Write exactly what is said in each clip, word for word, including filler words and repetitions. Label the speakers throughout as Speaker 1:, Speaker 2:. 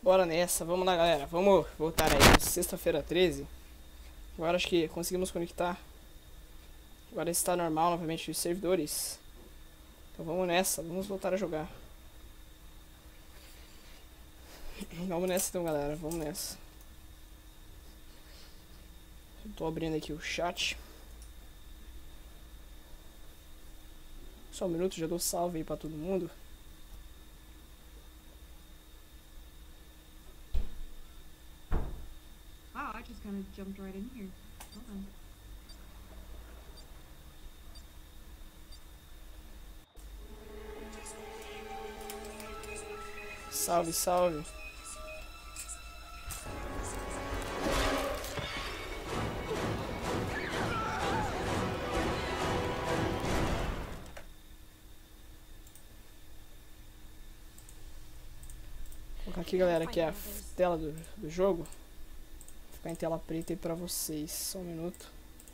Speaker 1: Bora nessa, vamos lá galera, vamos voltar aí, sexta-feira treze. Agora acho que conseguimos conectar. Agora está normal novamente os servidores. Então vamos nessa, vamos voltar a jogar. Vamos nessa então galera, vamos nessa. Estou abrindo aqui o chat. Só um minuto, já dou salve aí pra todo mundo.
Speaker 2: Wow, I just kind of jumped right in here. Hold on.
Speaker 1: Salve, salve. Vou colocar aqui galera, aqui é a tela do, do jogo. Vou ficar em tela preta aí pra vocês, só um minuto.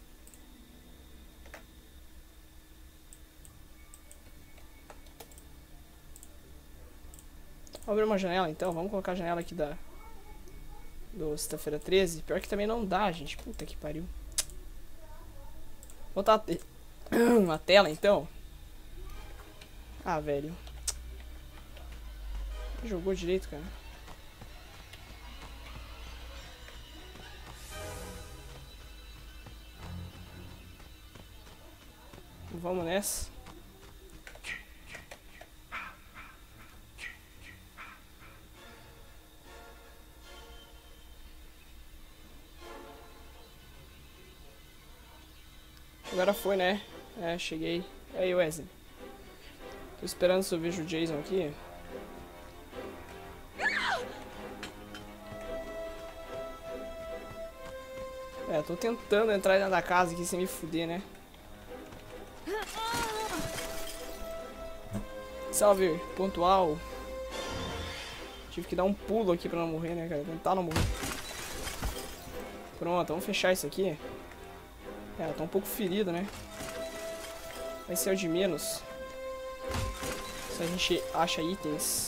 Speaker 1: Vou abrir uma janela então, vamos colocar a janela aqui da do sexta-feira treze. Pior que também não dá, gente, puta que pariu. Vou botar uma tela então. Ah, velho. Jogou direito, cara. Vamos nessa. Agora foi, né? É, cheguei. E aí, Wesley? Tô esperando se eu vejo o Jason aqui. É, tô tentando entrar dentro da casa aqui sem me fuder, né? Salve, pontual. Tive que dar um pulo aqui pra não morrer, né, cara? Tentar não morrer. Pronto, vamos fechar isso aqui. É, tá um pouco ferido, né? Vai ser o de menos. Se a gente acha itens.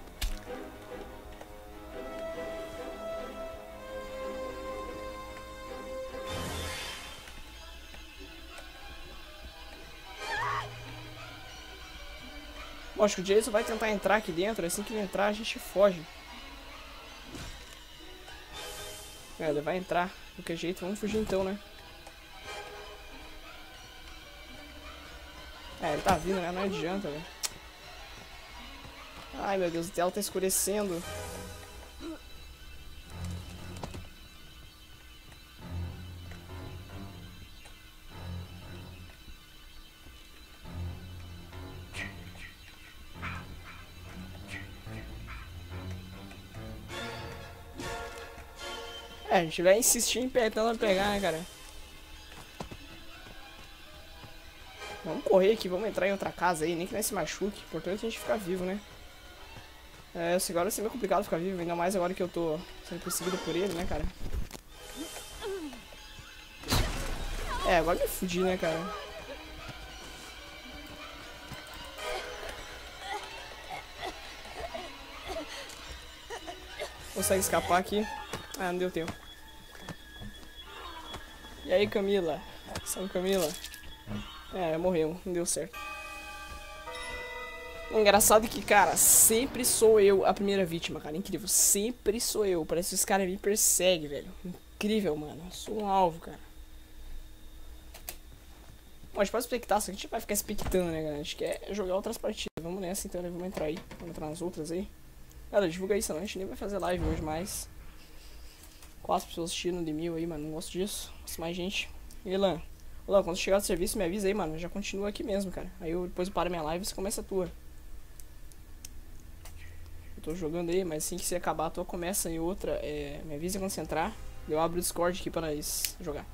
Speaker 1: Lógico, o Jason vai tentar entrar aqui dentro. Assim que ele entrar, a gente foge. É, ele vai entrar. De qualquer jeito, vamos fugir então, né? É, ele tá vindo, né? Não adianta, velho. Ai, meu Deus, o tela tá escurecendo. É, a gente vai insistir em tentando pegar, né, cara? Vamos correr aqui, vamos entrar em outra casa aí, nem que não se machuque. O importante é a gente ficar vivo, né? É, agora vai ser meio complicado ficar vivo, ainda mais agora que eu tô sendo perseguido por ele, né, cara? É, agora me fudi, né, cara? Consegue escapar aqui? Ah, não deu tempo. E aí, Camila? Salve, Camila. É, morreu, não deu certo. Engraçado que, cara, sempre sou eu a primeira vítima, cara. Incrível, sempre sou eu. Parece que os caras me perseguem, velho. Incrível, mano. Eu sou um alvo, cara. Bom, a gente pode expectar, só que a gente vai ficar expectando, né, galera? A gente quer jogar outras partidas. Vamos nessa, então, né? Vamos entrar aí. Vamos entrar nas outras aí. Cara, divulga isso, não. A gente nem vai fazer live hoje mais. Quatro pessoas assistindo de mil aí, mano. Não gosto disso. Gosto mais gente. Elan. Olá, quando chegar do serviço, me avisa aí, mano. Já continua aqui mesmo, cara. Aí eu depois eu paro minha live e você começa a tua. Eu tô jogando aí, mas assim que você acabar a tua, começa aí outra. É, me avisa quando você entrar. Eu abro o Discord aqui pra nós jogar.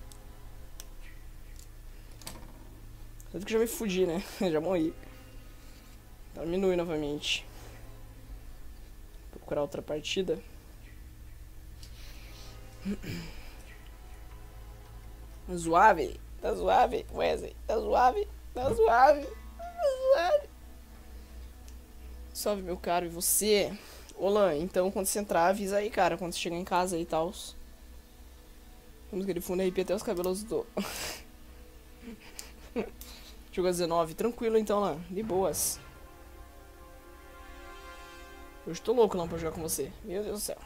Speaker 1: Tanto que eu já me fudi, né? Já morri. Diminui novamente. Vou procurar outra partida. Suave. Tá suave, Wesley. Tá suave. Tá suave. Tá suave. Salve, meu caro. E você? Olan, então quando você entrar, avisa aí, cara, quando você chegar em casa aí e tal. Vamos que ele funda arrepia até os cabelos do... Jogou dezenove, tranquilo então, Lan, de boas. Hoje tô louco, Lan, pra jogar com você. Meu Deus do céu.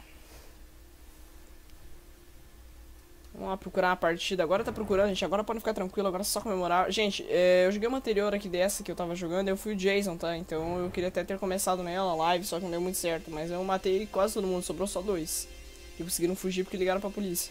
Speaker 1: Vamos lá procurar uma partida. Agora tá procurando, gente. Agora pode ficar tranquilo. Agora é só comemorar. Gente, é, eu joguei uma anterior aqui dessa que eu tava jogando. Eu fui o Jason, tá? Então eu queria até ter começado nela, live, só que não deu muito certo. Mas eu matei quase todo mundo. Sobrou só dois. E conseguiram fugir porque ligaram pra polícia.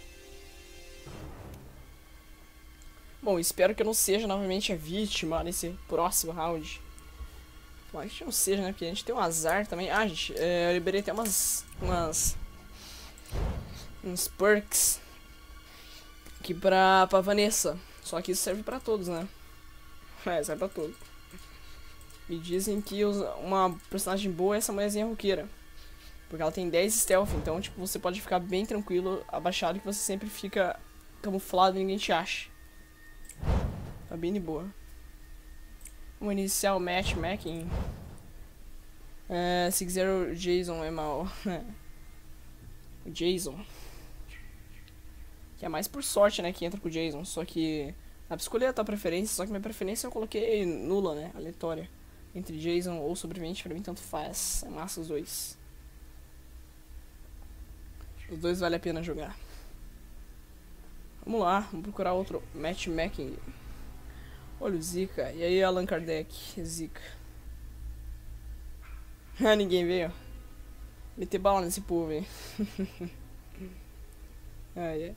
Speaker 1: Bom, espero que eu não seja novamente a vítima nesse próximo round. Bom, a gente não seja, né? Porque a gente tem um azar também. Ah, gente, é, eu liberei até umas... Umas... Uns perks... Aqui pra, pra Vanessa. Só que isso serve pra todos, né? É, serve pra todos. Me dizem que uma personagem boa é essa mulherzinha roqueira. Porque ela tem dez stealth, então tipo, você pode ficar bem tranquilo, abaixado, que você sempre fica camuflado e ninguém te acha. Tá bem de boa. Vamos iniciar o matchmaking. É, se quiser o Jason é mal. O Jason. Que é mais por sorte, né, que entra com o Jason. Só que dá pra escolher a tua preferência. Só que minha preferência eu coloquei nula, né, aleatória. Entre Jason ou sobrevivente, pra mim tanto faz. É massa os dois. Os dois vale a pena jogar. Vamos lá, vamos procurar outro matchmaking. Olha o Zika. E aí, Allan Kardec? Zika. Ah, ninguém veio. Meter bala nesse povo, hein. Ah, é.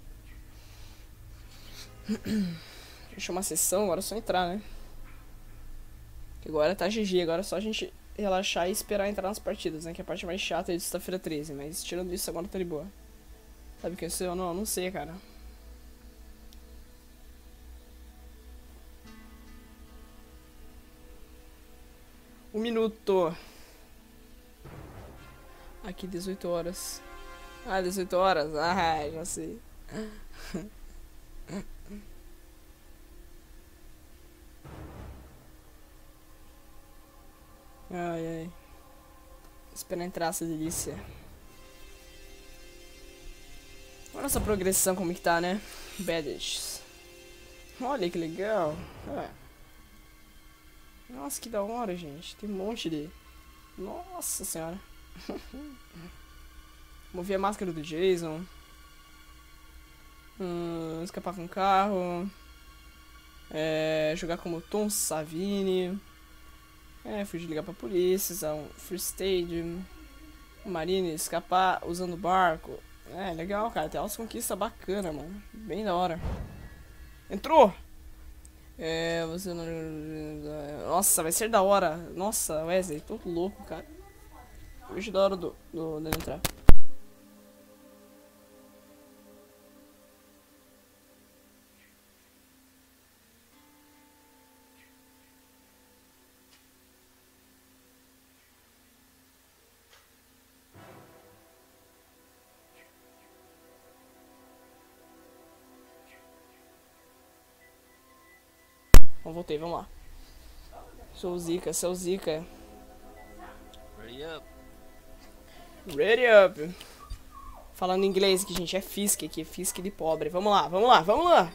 Speaker 1: Deixa uma sessão, agora é só entrar, né? Agora tá G G, agora é só a gente relaxar e esperar entrar nas partidas, né? Que é a parte mais chata é de sexta-feira treze, mas tirando isso agora tá de boa. Sabe o que eu sei ou não? Não sei, cara. Um minuto. Aqui, dezoito horas. Ah, dezoito horas? Ah, já sei. Ai, ai. Esperar entrar essa delícia. Olha essa progressão como que tá, né? Badges. Olha que legal. Ah. Nossa, que da hora, gente. Tem um monte de... Nossa senhora. Vamos ver a máscara do Jason. Hum, escapar com o carro. É, jogar como Tom Savini. É, fugir de ligar pra polícia. Usar um first aid. Marine, escapar usando barco. É, legal, cara. Tem umas conquistas bacanas, mano. Bem da hora. Entrou! É, você não... Nossa, vai ser da hora. Nossa, Wesley, tô louco, cara. Hoje é da hora do, do, dele entrar. Bom, voltei, vamos lá. Sou o Zika, sou o Zika.
Speaker 3: Ready up.
Speaker 1: Ready up. Falando inglês aqui, gente, é Fisk aqui, é Fisk de pobre. Vamos lá, vamos lá, vamos lá.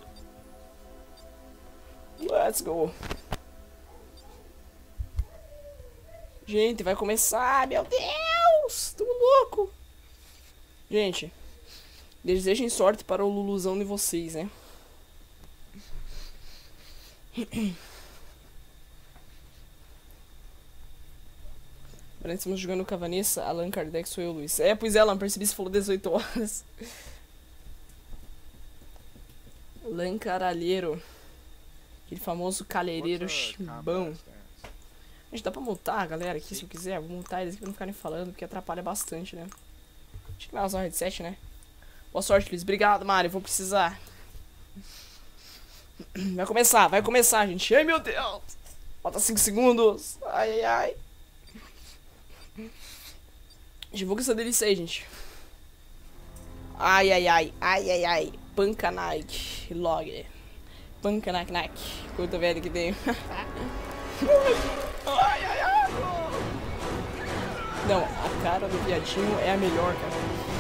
Speaker 1: Let's go. Gente, vai começar, meu Deus, tô louco. Gente, desejem sorte para o Luluzão de vocês, né? Agora estamos jogando com a Vanessa, Allan Kardec, sou eu, Luiz. É, pois é, Alan, percebi que você falou dezoito horas. Lan Caralheiro. Aquele famoso calheireiro chibão. A gente dá pra multar a galera aqui, se eu quiser. Vou multar eles aqui pra não ficarem falando, porque atrapalha bastante, né? Acho que vai usar o headset, né? Boa sorte, Luiz. Obrigado, Mário. Vou precisar. Vai começar, vai começar, gente. Ai, meu Deus. Falta cinco segundos. Ai, ai, ai. Divulga essa delícia aí, gente. Ai, ai, ai. Ai, ai, ai. Panca Nike. Log. Panca Nike Nike. Quanto velho que tem. Ai, ai, ai. Não, a cara do viadinho é a melhor, cara.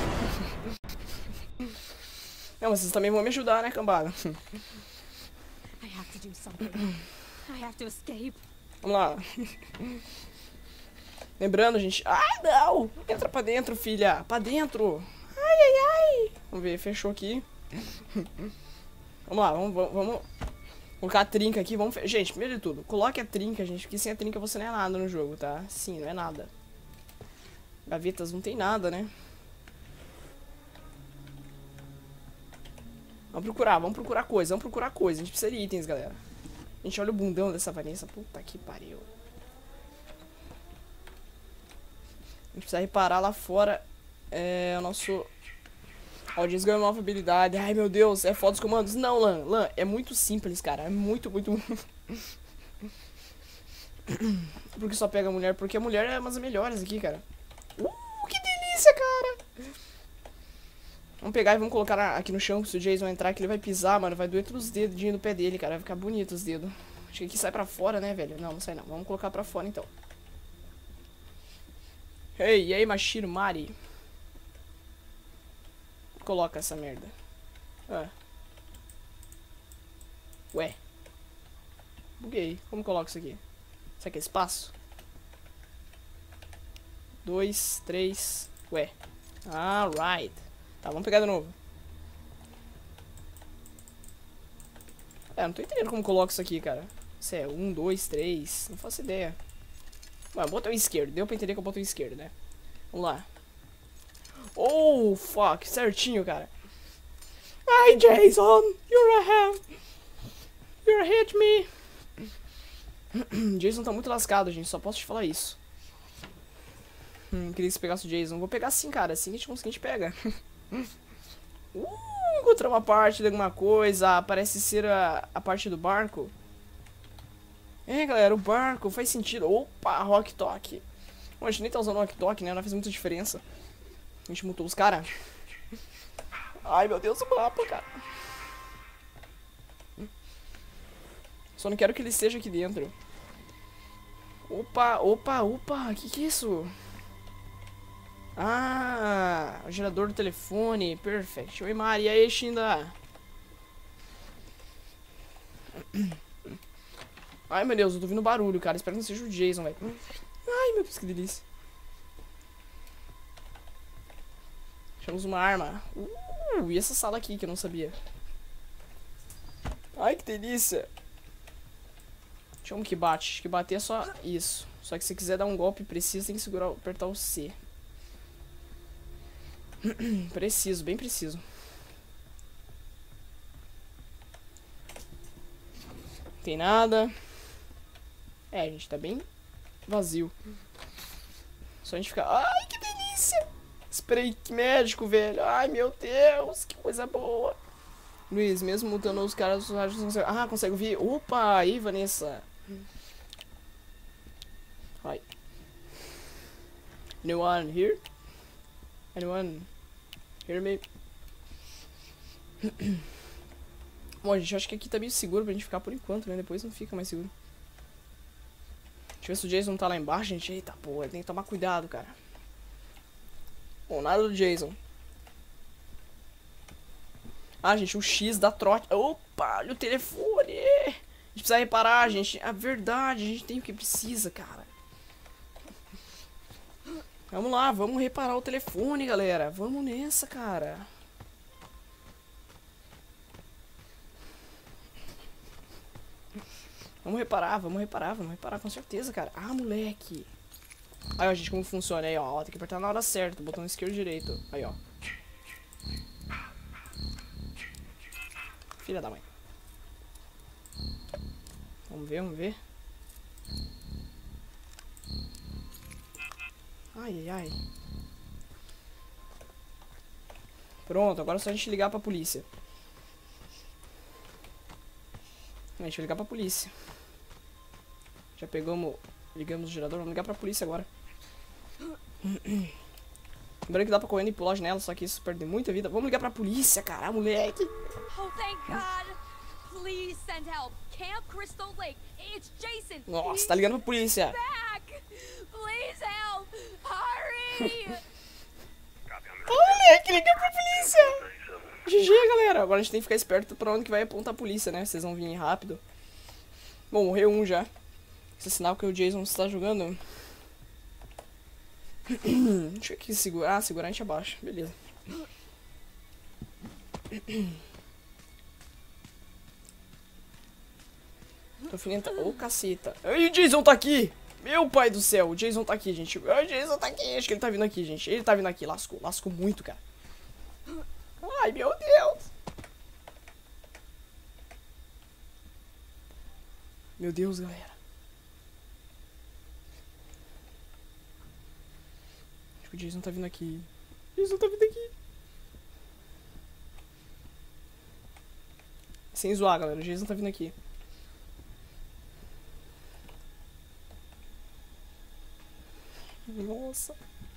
Speaker 1: Não, vocês também vão me ajudar, né, cambada?
Speaker 4: I have to do something. I have to escape.
Speaker 1: Vamos lá. Lembrando, gente... Ai, não! Entra pra dentro, filha. Pra dentro. Ai, ai, ai. Vamos ver, fechou aqui. Vamos lá, vamos, vamos, vamos colocar a trinca aqui. Vamos fe... Gente, primeiro de tudo, coloque a trinca, gente. Porque sem a trinca você não é nada no jogo, tá? Sim, não é nada. Gavetas não tem nada, né? Vamos procurar, vamos procurar coisa, vamos procurar coisa. A gente precisa de itens, galera. Gente, olha o bundão dessa Vanessa. Puta que pariu. A gente precisa reparar lá fora. É o nosso... Ó, o Jason ganhou uma nova habilidade. Ai, meu Deus, é foda os comandos. Não, Lan, Lan, é muito simples, cara. É muito, muito... Porque só pega a mulher? Porque a mulher é uma das melhores aqui, cara. Uh, que delícia, cara. Vamos pegar e vamos colocar aqui no chão. Se o Jason entrar que ele vai pisar, mano. Vai doer todos os dedinhos do pé dele, cara. Vai ficar bonito os dedos. Acho que aqui sai pra fora, né, velho? Não, não sai não. Vamos colocar pra fora, então. Ei, e aí, Mashiro Mari? Coloca essa merda. Ah. Ué. Buguei. Como coloca isso aqui? Será que é espaço? Dois, três. Ué. Alright. Tá, vamos pegar de novo. É, não tô entendendo como coloca isso aqui, cara. Isso é um, dois, três. Não faço ideia. Ué, botão esquerdo. Deu pra entender que é o botão esquerdo, né? Vamos lá. Oh, fuck. Certinho, cara. Ai, Jason. You're a hell. You're a hit me. Jason tá muito lascado, gente. Só posso te falar isso. Hum, queria que você pegasse o Jason. Vou pegar sim, cara. Assim que a gente conseguir, a gente pega. Uh, encontrar uma parte de alguma coisa. Parece ser a, a parte do barco. É, galera, o barco faz sentido. Opa, Rock Talk. Bom, a gente nem tá usando Rock Talk, né? Não faz muita diferença. A gente mutou os caras. Ai, meu Deus, o mapa, cara. Só não quero que ele esteja aqui dentro. Opa, opa, opa. Que que é isso? Ah, o gerador do telefone. Perfect. Oi, Mari. E aí, Shinda? Ai, meu Deus, eu tô ouvindo barulho, cara. Espero que não seja o Jason, velho. Ai, meu Deus, que delícia. Achamos uma arma. Uh, e essa sala aqui que eu não sabia. Ai, que delícia. Chama que bate. Que bater é só isso. Só que se quiser dar um golpe preciso, tem que segurar, apertar o C. Preciso, bem preciso. Não tem nada. É, a gente tá bem vazio. Só a gente ficar... Ai, que delícia! Spray médico, velho. Ai, meu Deus, que coisa boa. Luiz, mesmo mutando os caras... Ah, consegue ouvir. Opa, aí, Vanessa. Hi. Anyone here? Anyone hear me? Bom, gente, acho que aqui tá meio seguro pra gente ficar por enquanto, né? Depois não fica mais seguro. Deixa eu ver se o Jason tá lá embaixo, gente. Eita, porra, tem que tomar cuidado, cara. Bom, nada do Jason. Ah, gente, o X da trote. Opa, olha o telefone. A gente precisa reparar, gente. É verdade, a gente tem o que precisa, cara. Vamos lá, vamos reparar o telefone, galera. Vamos nessa, cara. Vamos reparar, vamos reparar, vamos reparar com certeza, cara. Ah, moleque. Aí, ó, gente, como funciona aí, ó. Tem que apertar na hora certa, botão esquerdo e direito. Aí, ó. Filha da mãe. Vamos ver, vamos ver. Ai, ai, ai. Pronto, agora é só a gente ligar pra polícia. A gente vai ligar pra polícia. Já pegamos... Ligamos o gerador, vamos ligar pra polícia agora. Lembrando que dá pra correr e pular a janela, só que isso perde muita vida. Vamos ligar pra polícia, cara, moleque.
Speaker 4: Oh, thank God. Please send help. Camp Crystal Lake. It's Jason.
Speaker 1: Nossa, tá ligando pra polícia.
Speaker 4: Back. Please help! Hurry!
Speaker 1: Moleque, liga pra polícia! G G, galera. Agora a gente tem que ficar esperto pra onde que vai apontar a polícia, né? Vocês vão vir rápido. Bom, morreu um já. Esse é sinal que o Jason está jogando. Deixa eu aqui segurar. Ah, segurar a gente abaixa. Beleza. Tô finenta. Ô, caceta. Ai, o Jason tá aqui! Meu pai do céu, o Jason tá aqui, gente. Ai, o Jason tá aqui. Acho que ele tá vindo aqui, gente. Ele tá vindo aqui. Lascou. Lascou muito, cara. Ai, meu Deus. Meu Deus, galera. Acho que o Jason tá vindo aqui. O Jason tá vindo aqui. Sem zoar, galera. O Jason tá vindo aqui. Nossa.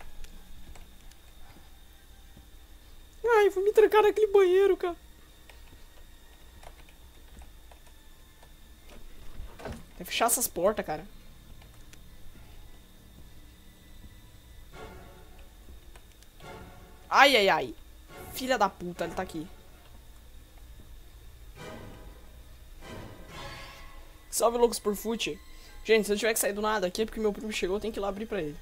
Speaker 1: Ai, vou me trancar naquele banheiro, cara. Tem que fechar essas portas, cara. Ai, ai, ai. Filha da puta, ele tá aqui. Salve, loucos por fute. Gente, se eu tiver que sair do nada aqui é porque meu primo chegou, eu tenho que ir lá abrir pra ele.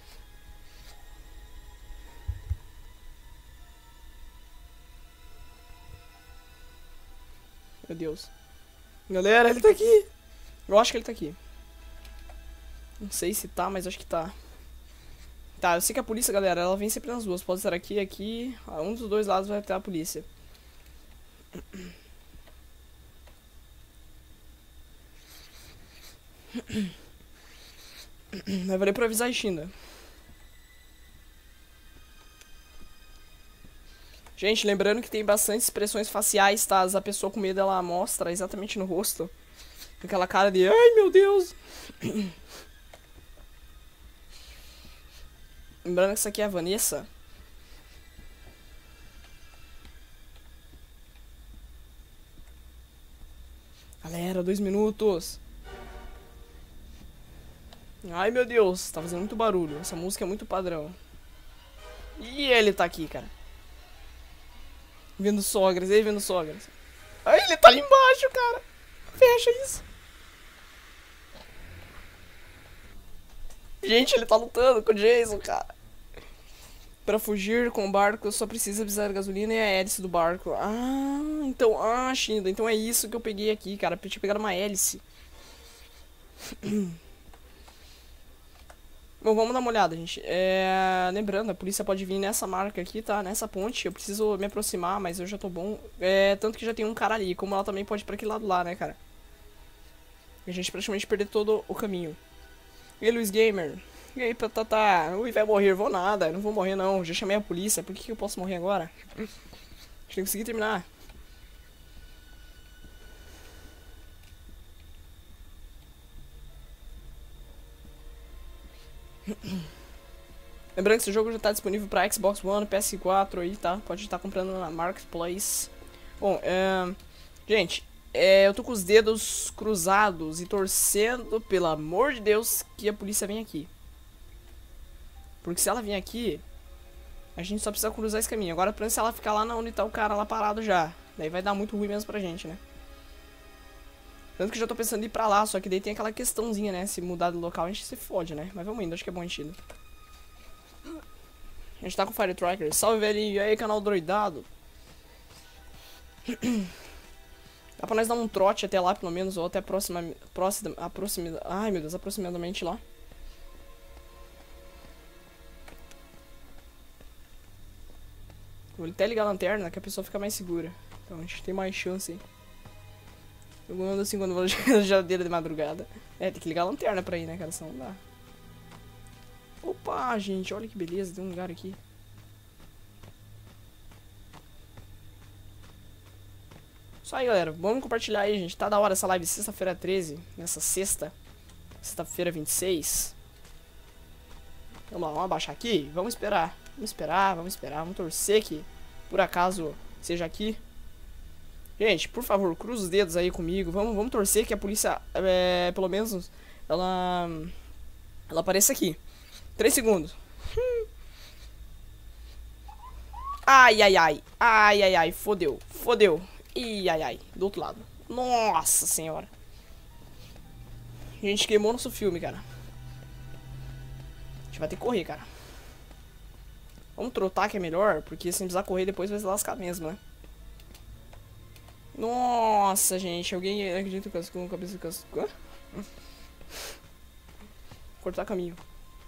Speaker 1: Meu Deus. Galera, ele tá aqui. Eu acho que ele tá aqui. Não sei se tá, mas acho que tá. Tá, eu sei que a polícia, galera, ela vem sempre nas duas. Pode estar aqui, aqui. Um dos dois lados vai ter a polícia. Mas valeu pra avisar a China. Gente, lembrando que tem bastante expressões faciais, tá? A pessoa com medo, ela mostra exatamente no rosto. Com aquela cara de, ai meu Deus. Lembrando que isso aqui é a Vanessa. Galera, dois minutos. Ai meu Deus, tá fazendo muito barulho. Essa música é muito padrão. E ele tá aqui, cara. Vendo sogras, ele vendo sogras. Ai, ele tá ali embaixo, cara. Fecha isso. Gente, ele tá lutando com o Jason, cara. Pra fugir com o barco, só precisa avisar a gasolina e a hélice do barco. Ah, então... Ah, Shinda, então é isso que eu peguei aqui, cara. Eu tinha pegado uma hélice. Bom, vamos dar uma olhada, gente. É... Lembrando, a polícia pode vir nessa marca aqui, tá? Nessa ponte. Eu preciso me aproximar, mas eu já tô bom. É... Tanto que já tem um cara ali. Como ela também pode ir pra aquele lado lá, né, cara? A gente praticamente perdeu todo o caminho. E aí, Luiz Gamer? E aí, Patatá? Ui, vai morrer. Vou nada. Eu não vou morrer, não. Já chamei a polícia. Por que, que eu posso morrer agora? A gente tem que conseguir terminar. Lembrando que esse jogo já está disponível para Xbox One, P S quatro aí, tá? Pode estar comprando na Marketplace. Bom, é... gente, é... eu tô com os dedos cruzados e torcendo, pelo amor de Deus, que a polícia venha aqui. Porque se ela vir aqui, a gente só precisa cruzar esse caminho. Agora, se ela ficar lá onde tá o cara lá parado já, daí vai dar muito ruim mesmo pra gente, né? Tanto que eu já tô pensando em ir pra lá, só que daí tem aquela questãozinha, né? Se mudar de local a gente se fode, né? Mas vamos indo, acho que é bom a gente ir. A gente tá com o Fire Tracker. Salve, velhinho. E aí, canal droidado. Dá pra nós dar um trote até lá, pelo menos, ou até próxima... Próxima... Aproxima... Ai, meu Deus, aproximadamente lá. Vou até ligar a lanterna, que a pessoa fica mais segura. Então a gente tem mais chance, hein. Eu ando assim quando vou na geladeira de madrugada. É, tem que ligar a lanterna pra ir, né, cara? Senão não dá. Opa, gente, olha que beleza. Tem um lugar aqui. Isso aí, galera. Vamos compartilhar aí, gente. Tá da hora essa live sexta-feira treze. Nessa sexta. Sexta-feira vinte e seis. Vamos lá, vamos abaixar aqui. Vamos esperar. Vamos esperar, vamos esperar. Vamos torcer que, por acaso, seja aqui. Gente, por favor, cruza os dedos aí comigo. Vamos, vamos torcer que a polícia, é, pelo menos, ela, Ela aparece aqui. três segundos. Hum. Ai, ai, ai. Ai, ai, ai. Fodeu. Fodeu. Ih, ai, ai. Do outro lado. Nossa senhora. A gente queimou nosso filme, cara. A gente vai ter que correr, cara. Vamos trotar que é melhor, porque se precisar correr depois vai se lascar mesmo, né? Nossa, gente. Alguém acredita que com a cabeça com a... Cortar caminho.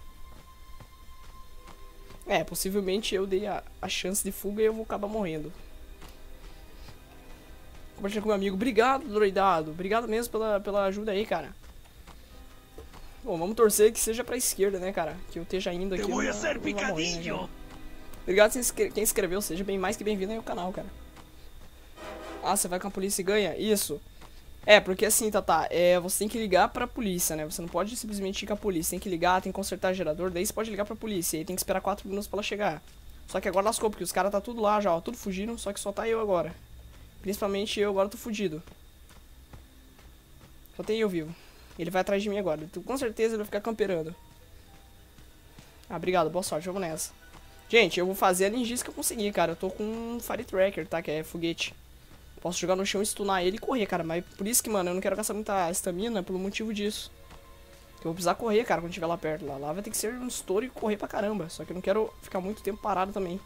Speaker 1: É, possivelmente eu dei a, a chance de fuga e eu vou acabar morrendo. Compartilhar com meu amigo. Obrigado, droidado. Obrigado mesmo pela, pela ajuda aí, cara. Bom, vamos torcer que seja pra esquerda, né, cara? Que eu esteja indo aqui. Eu vou ser picadinho. Né, obrigado quem escreveu. Seja bem mais que bem-vindo aí ao canal, cara. Ah, você vai com a polícia e ganha? Isso. É, porque assim, Tata, é, você tem que ligar pra polícia, né? Você não pode simplesmente ir com a polícia. Tem que ligar, tem que consertar gerador. Daí você pode ligar pra polícia. E aí tem que esperar quatro minutos pra ela chegar. Só que agora lascou, porque os caras tá tudo lá já, ó. Tudo fugindo, só que só tá eu agora. Principalmente eu agora tô fugido. Só tem eu vivo. Ele vai atrás de mim agora. Então, com certeza ele vai ficar camperando. Ah, obrigado. Boa sorte. Vamos nessa. Gente, eu vou fazer a ninjice que eu consegui, cara. Eu tô com um Fire Tracker, tá? Que é foguete. Posso jogar no chão, stunar ele e correr, cara. Mas por isso que, mano, eu não quero gastar muita estamina pelo motivo disso. Eu vou precisar correr, cara, quando estiver lá perto. Lá, lá vai ter que ser um estouro e correr pra caramba. Só que eu não quero ficar muito tempo parado também.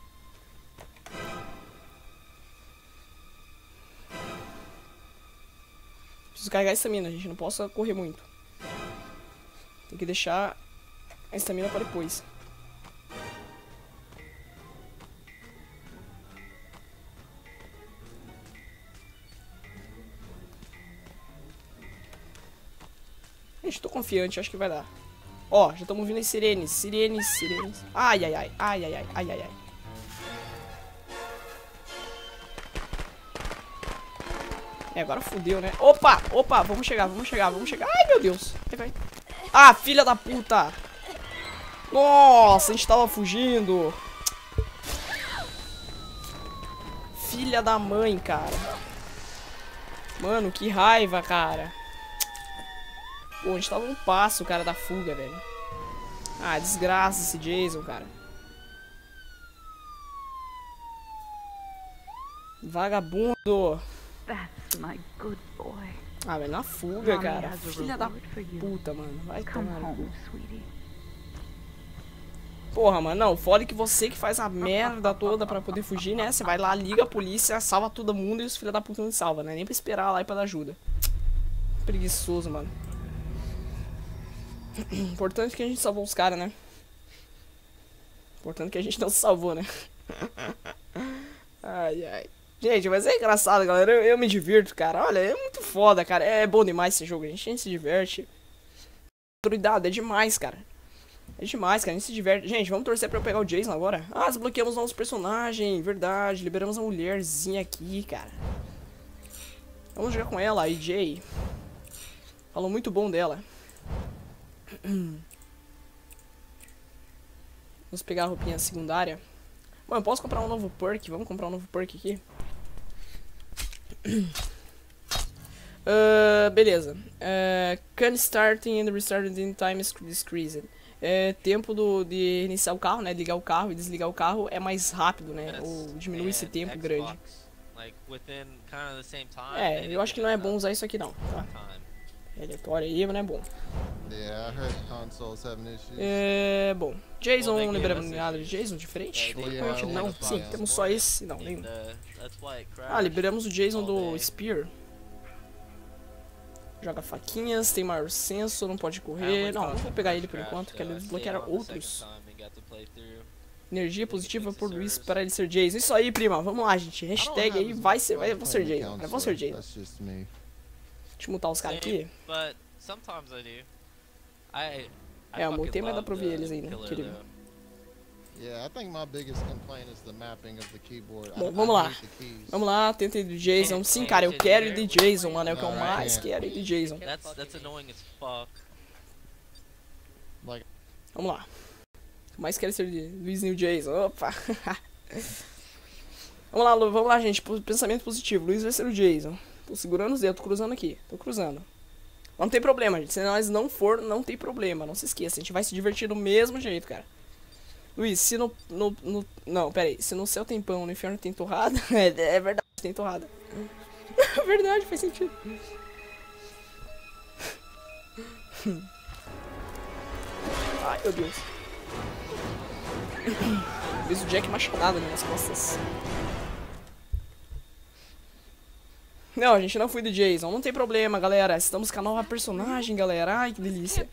Speaker 1: Preciso carregar a estamina, gente. Não posso correr muito. Tem que deixar a estamina pra depois. Gente, tô confiante, acho que vai dar. Ó, já estamos ouvindo as sirenes, sirenes, sirenes. Ai, ai, ai, ai, ai, ai, ai, ai, ai. É, agora fudeu, né? Opa, opa, vamos chegar, vamos chegar, vamos chegar. Ai, meu Deus. Vai. Ah, filha da puta. Nossa, a gente tava fugindo. Filha da mãe, cara. Mano, que raiva, cara. Pô, a gente tava um passo, cara, da fuga, velho. Ah, desgraça esse Jason, cara. Vagabundo.
Speaker 5: That's my good boy.
Speaker 1: Ah, velho, na fuga, cara. Filha da puta, mano. Vai tomar no cu. Porra, mano, não. Foda que você que faz a merda toda pra poder fugir, né? Você vai lá, liga a polícia, salva todo mundo e os filha da puta não salva, né? Nem pra esperar lá e pra dar ajuda. Preguiçoso, mano. Importante que a gente salvou os caras, né? Importante que a gente não se salvou, né? Ai, ai. Gente, mas é engraçado, galera. Eu, eu me divirto, cara. Olha, é muito foda, cara. É bom demais esse jogo. A gente, a gente se diverte. Druidado, é demais, cara. É demais, cara. A gente se diverte. Gente, vamos torcer pra eu pegar o Jason agora. Ah, desbloqueamos novos personagens. Verdade. Liberamos uma mulherzinha aqui, cara. Vamos jogar com ela, a E J. Falou muito bom dela. Vamos pegar a roupinha secundária. Bom, eu posso comprar um novo perk. Vamos comprar um novo perk aqui. Uh, beleza. Uh, can starting and restarting in time is decreased. É, tempo do, de iniciar o carro, né? Ligar o carro e desligar o carro é mais rápido, né? Ou diminui esse tempo grande. É, eu acho que não é bom usar isso aqui não, tá? Aleatório aí, mas não é bom. É, bom. Jason, não liberamos nada de Jason de frente? Não, sim, temos só esse. Não, nenhum. Ah, liberamos o Jason do Spear. Joga faquinhas, tem maior senso, não pode correr. Não, não vou pegar ele por enquanto, quero desbloquear outros. Energia positiva por Luiz para ele ser Jason. Isso aí, prima, vamos lá, gente. Hashtag aí, vai ser, vai, vou ser Jason. Vai, vou ser Jason. Deixa eu mutar os caras aqui. É, eu mutei, mas dá pra ouvir eles ainda, querido. Bom, vamos lá. Vamos lá, tenta ir de Jason. Sim, cara, eu quero ir de Jason, mano. É o que eu mais quero ir de Jason. Vamos lá. Eu mais quero ser de Luizinho Jason. Opa. Vamos lá, vamos lá, gente. Pensamento positivo. Luiz vai ser o Jason. Tô segurando os dedos, tô cruzando aqui. Tô cruzando. Não tem problema, gente. Se nós não for, não tem problema. Não se esqueça. A gente vai se divertir do mesmo jeito, cara. Luiz, se no... no, no não, pera aí. Se no céu tem pão, no inferno tem torrada... É, é verdade, tem torrada. É verdade, faz sentido. Ai, meu Deus. Fiz o Jack machadado nas costas. Não, a gente não foi do Jason. Não tem problema, galera. Estamos com a nova personagem, galera. Ai, que delícia.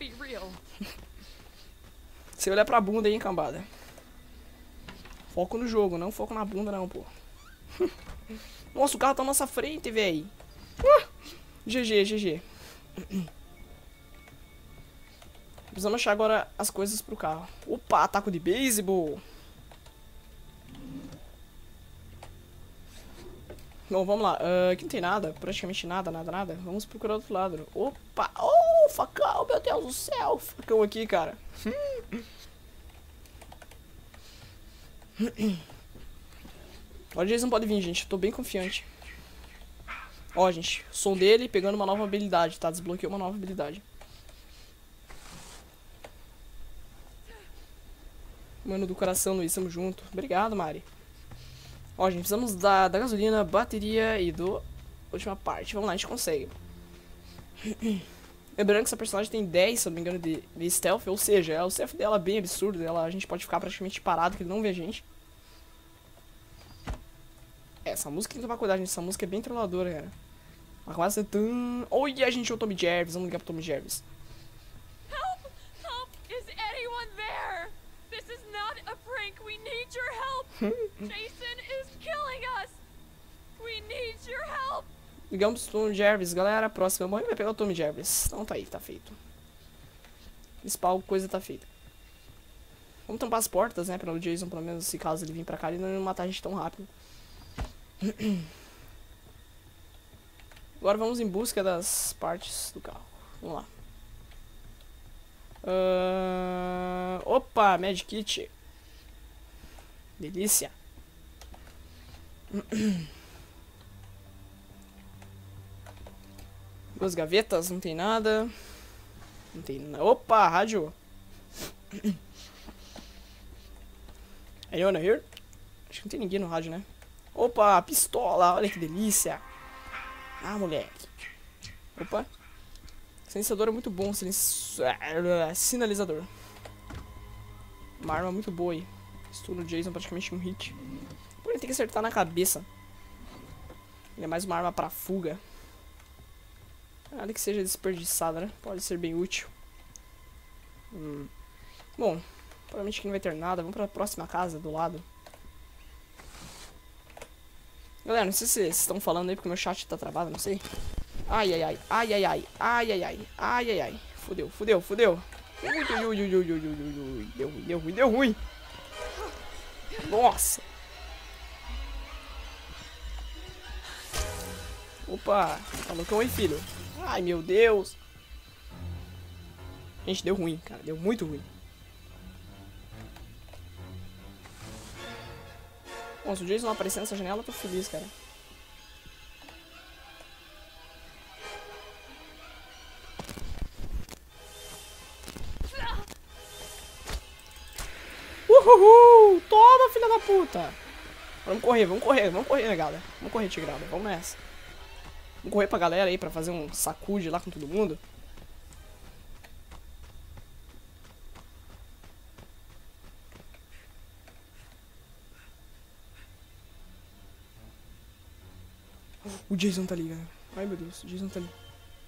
Speaker 1: Você olhar pra bunda aí, hein, cambada. Foco no jogo, não foco na bunda, não, pô. Nossa, o carro tá na nossa frente, véi. Uh, G G, G G. Precisamos achar agora as coisas pro carro. Opa, taco de beisebol. Bom, vamos lá. Uh, aqui não tem nada, praticamente nada, nada, nada. Vamos procurar do outro lado. Opa, oh, facão, meu Deus do céu. Facão aqui, cara. Olha, o Jason pode vir, gente. Tô bem confiante. Ó, gente, som dele pegando uma nova habilidade, tá? Desbloqueou uma nova habilidade. Mano do coração, Luiz, tamo junto. Obrigado, Mari. Ó, gente, precisamos da, da gasolina, bateria e do... última parte. Vamos lá, a gente consegue. Lembrando que essa personagem tem dez, se eu não me engano, de, de stealth. Ou seja, o stealth dela é bem absurdo. Ela, a gente pode ficar praticamente parado, que ele não vê a gente. É, essa música tem que tomar cuidado, gente. Essa música é bem trolladora, cara. Ela começa a ser tão... Olha, a gente é o Tommy Jarvis. Vamos ligar pro Tommy Jarvis.
Speaker 4: Help! Help! Is anyone there? This is not a prank. We need your help. Jason is killing us. We need your help.
Speaker 1: Ligamos pro Tommy Jarvis, galera. A próxima morre vai pegar o Tommy Jarvis. Então tá aí, tá feito. Principal coisa tá feita. Vamos tampar as portas, né? Para o Jason, pelo menos, se caso ele vir pra cá, ele não matar a gente tão rápido. Agora vamos em busca das partes do carro. Vamos lá. Uh... Opa, Medkit. Delícia. Duas gavetas, não tem nada. Não tem nada. Opa, rádio. Anyone here? Acho que não tem ninguém no rádio, né? Opa, pistola, olha que delícia. Ah, moleque. Opa. Silenciador é muito bom, silenci... sinalizador. Uma arma muito boa aí. Estou no Jason praticamente um hit. Porém, tem que acertar na cabeça. Ele é mais uma arma pra fuga. Nada que seja desperdiçada, né? Pode ser bem útil. Hum. Bom, provavelmente aqui não vai ter nada. Vamos pra próxima casa do lado. Galera, não sei se vocês estão falando aí porque o meu chat tá travado, não sei. Ai, ai, ai, ai, ai, ai, ai, ai, ai, ai, ai, ai. Fudeu, fudeu, fudeu. Ui, ui, ui, ui, ui, ui, ui, ui. Deu ruim, deu ruim, deu ruim. Nossa. Opa, tá loucão aí, filho. Ai, meu Deus. Gente, deu ruim, cara, deu muito ruim. Bom, se o Jason não aparecer nessa janela, eu tô feliz, cara. Uhul! Toma, filha da puta! Vamos correr, vamos correr, vamos correr, galera. Vamos correr, tigrada, vamos nessa. Vamos correr pra galera aí pra fazer um sacude lá com todo mundo. O Jason tá ali, galera. Ai, meu Deus, o Jason tá ali.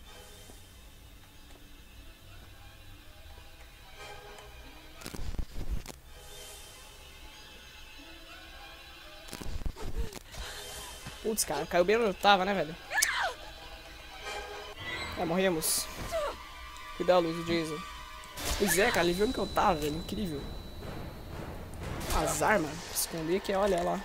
Speaker 1: Putz, cara, caiu bem onde eu tava, né, velho? É, morremos. Cuidado, Luz, o Jason. Pois é, cara, ele viu onde que eu tava, velho. Incrível. Azar, mano. Esconder que é, olha lá.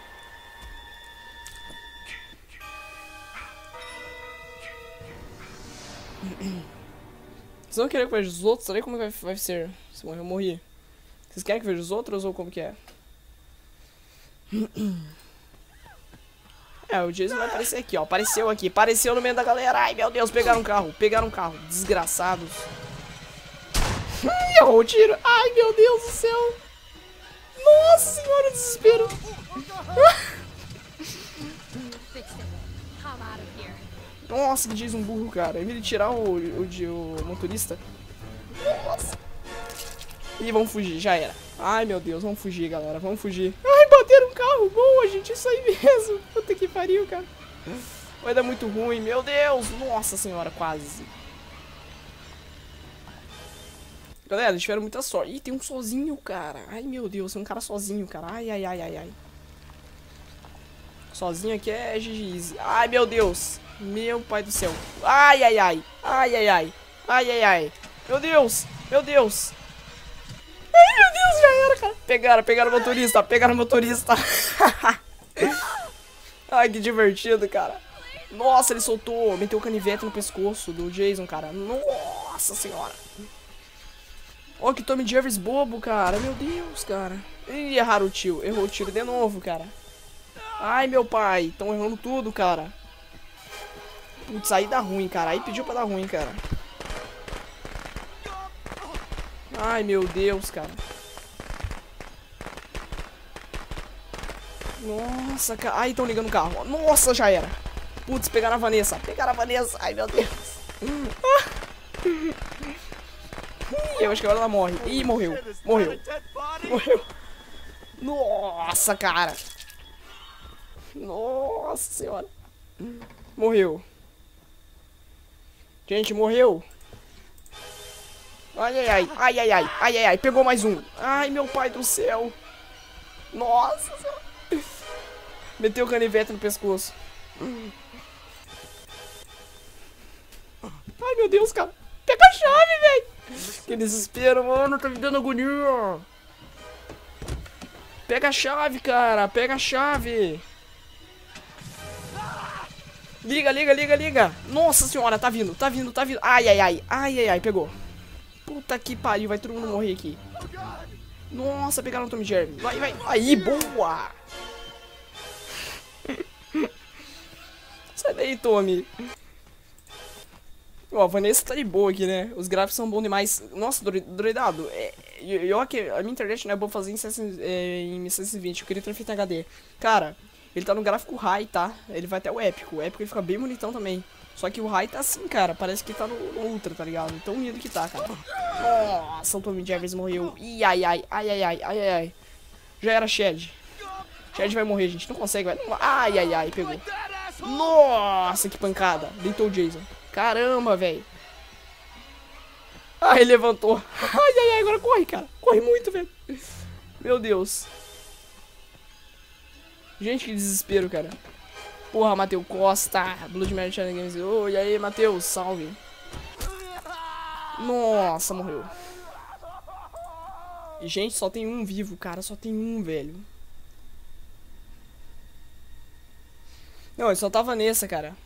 Speaker 1: Vocês vão querer que eu veja os outros? Olha como vai, vai ser. Se morrer, eu morri. Vocês querem que eu veja os outros ou como que é? É, o Jason vai aparecer aqui, ó. Apareceu aqui, apareceu no meio da galera. Ai, meu Deus, pegaram um carro, pegaram um carro. Desgraçados. Errou o tiro. Ai, meu Deus do céu. Nossa senhora, desespero. Nossa, que Jason burro, cara. Em vez de tirar o, o, o, o motorista. Nossa. Ih, vamos fugir, já era. Ai, meu Deus, vamos fugir, galera. Vamos fugir. Ai, bateram um carro. Boa, gente, isso aí mesmo. Puta que pariu, cara. Vai dar muito ruim, meu Deus. Nossa senhora, quase. Galera, eles tiveram muita sorte. Ih, tem um sozinho, cara. Ai, meu Deus, tem um cara sozinho, cara. Ai, ai, ai, ai, ai. Sozinho aqui é G G Easy. Ai, meu Deus. Meu pai do céu. Ai, ai, ai. Ai, ai, ai. Ai, ai, ai. Meu Deus. Meu Deus. Ai, meu Deus, já era, cara. Pegaram, pegaram o motorista. Pegaram o motorista. Ai, que divertido, cara. Nossa, ele soltou. Meteu o canivete no pescoço do Jason, cara. Nossa senhora. Ó, que Tommy Jervis bobo, cara. Meu Deus, cara. Ih, erraram o tiro. Errou o tiro de novo, cara. Ai, meu pai. Estão errando tudo, cara. Putz, aí dá ruim, cara. Aí pediu pra dar ruim, cara. Ai, meu Deus, cara. Nossa, cara. Ai, estão ligando o carro. Nossa, já era. Putz, pegaram a Vanessa. Pegaram a Vanessa. Ai, meu Deus. Eu acho que agora ela morre. Ih, morreu. Morreu. Morreu. Nossa, cara. Nossa senhora. Morreu. Gente, morreu. Ai, ai, ai. Ai, ai, ai. Ai, ai, ai. Pegou mais um. Ai, meu pai do céu. Nossa senhora. Meteu o canivete no pescoço. Ai, meu Deus, cara. Pega a chave, velho. Que desespero, mano. Tá me dando agonia. Pega a chave, cara. Pega a chave. Liga, liga, liga, liga. Nossa senhora, tá vindo, tá vindo, tá vindo. Ai, ai, ai. Ai, ai, ai. Pegou. Puta que pariu. Vai todo mundo morrer aqui. Nossa, pegaram o Tommy Jerry. Vai, vai. Aí, boa. Sai daí, Tommy. Ó, a Vanessa tá de boa aqui, né? Os gráficos são bons demais. Nossa, doidado. É, eu, a minha internet não é boa fazer em, é, em mil seiscentos e vinte. Eu queria ter feito em H D. Cara, ele tá no gráfico high, tá? Ele vai até o épico. O épico ele fica bem bonitão também. Só que o high tá assim, cara. Parece que tá no, no ultra, tá ligado? Tão lindo que tá, cara. Nossa, o Tommy Jervis morreu. Ih, ai, ai, ai, ai, ai, ai, ai. Já era Shed. Shed vai morrer, gente. Não consegue, vai. Ai, ai, ai, pegou. Nossa, que pancada. Deitou o Jason. Caramba, velho. Ah, ele levantou. Ai, ai, ai, agora corre, cara. Corre muito, velho. Meu Deus. Gente, que desespero, cara. Porra, Matheus Costa. Blood Mary Channel Games. Ô, e aí, Matheus, salve. Nossa, morreu. E, gente, só tem um vivo, cara. Só tem um, velho. Não, ele só tá a Vanessa, cara.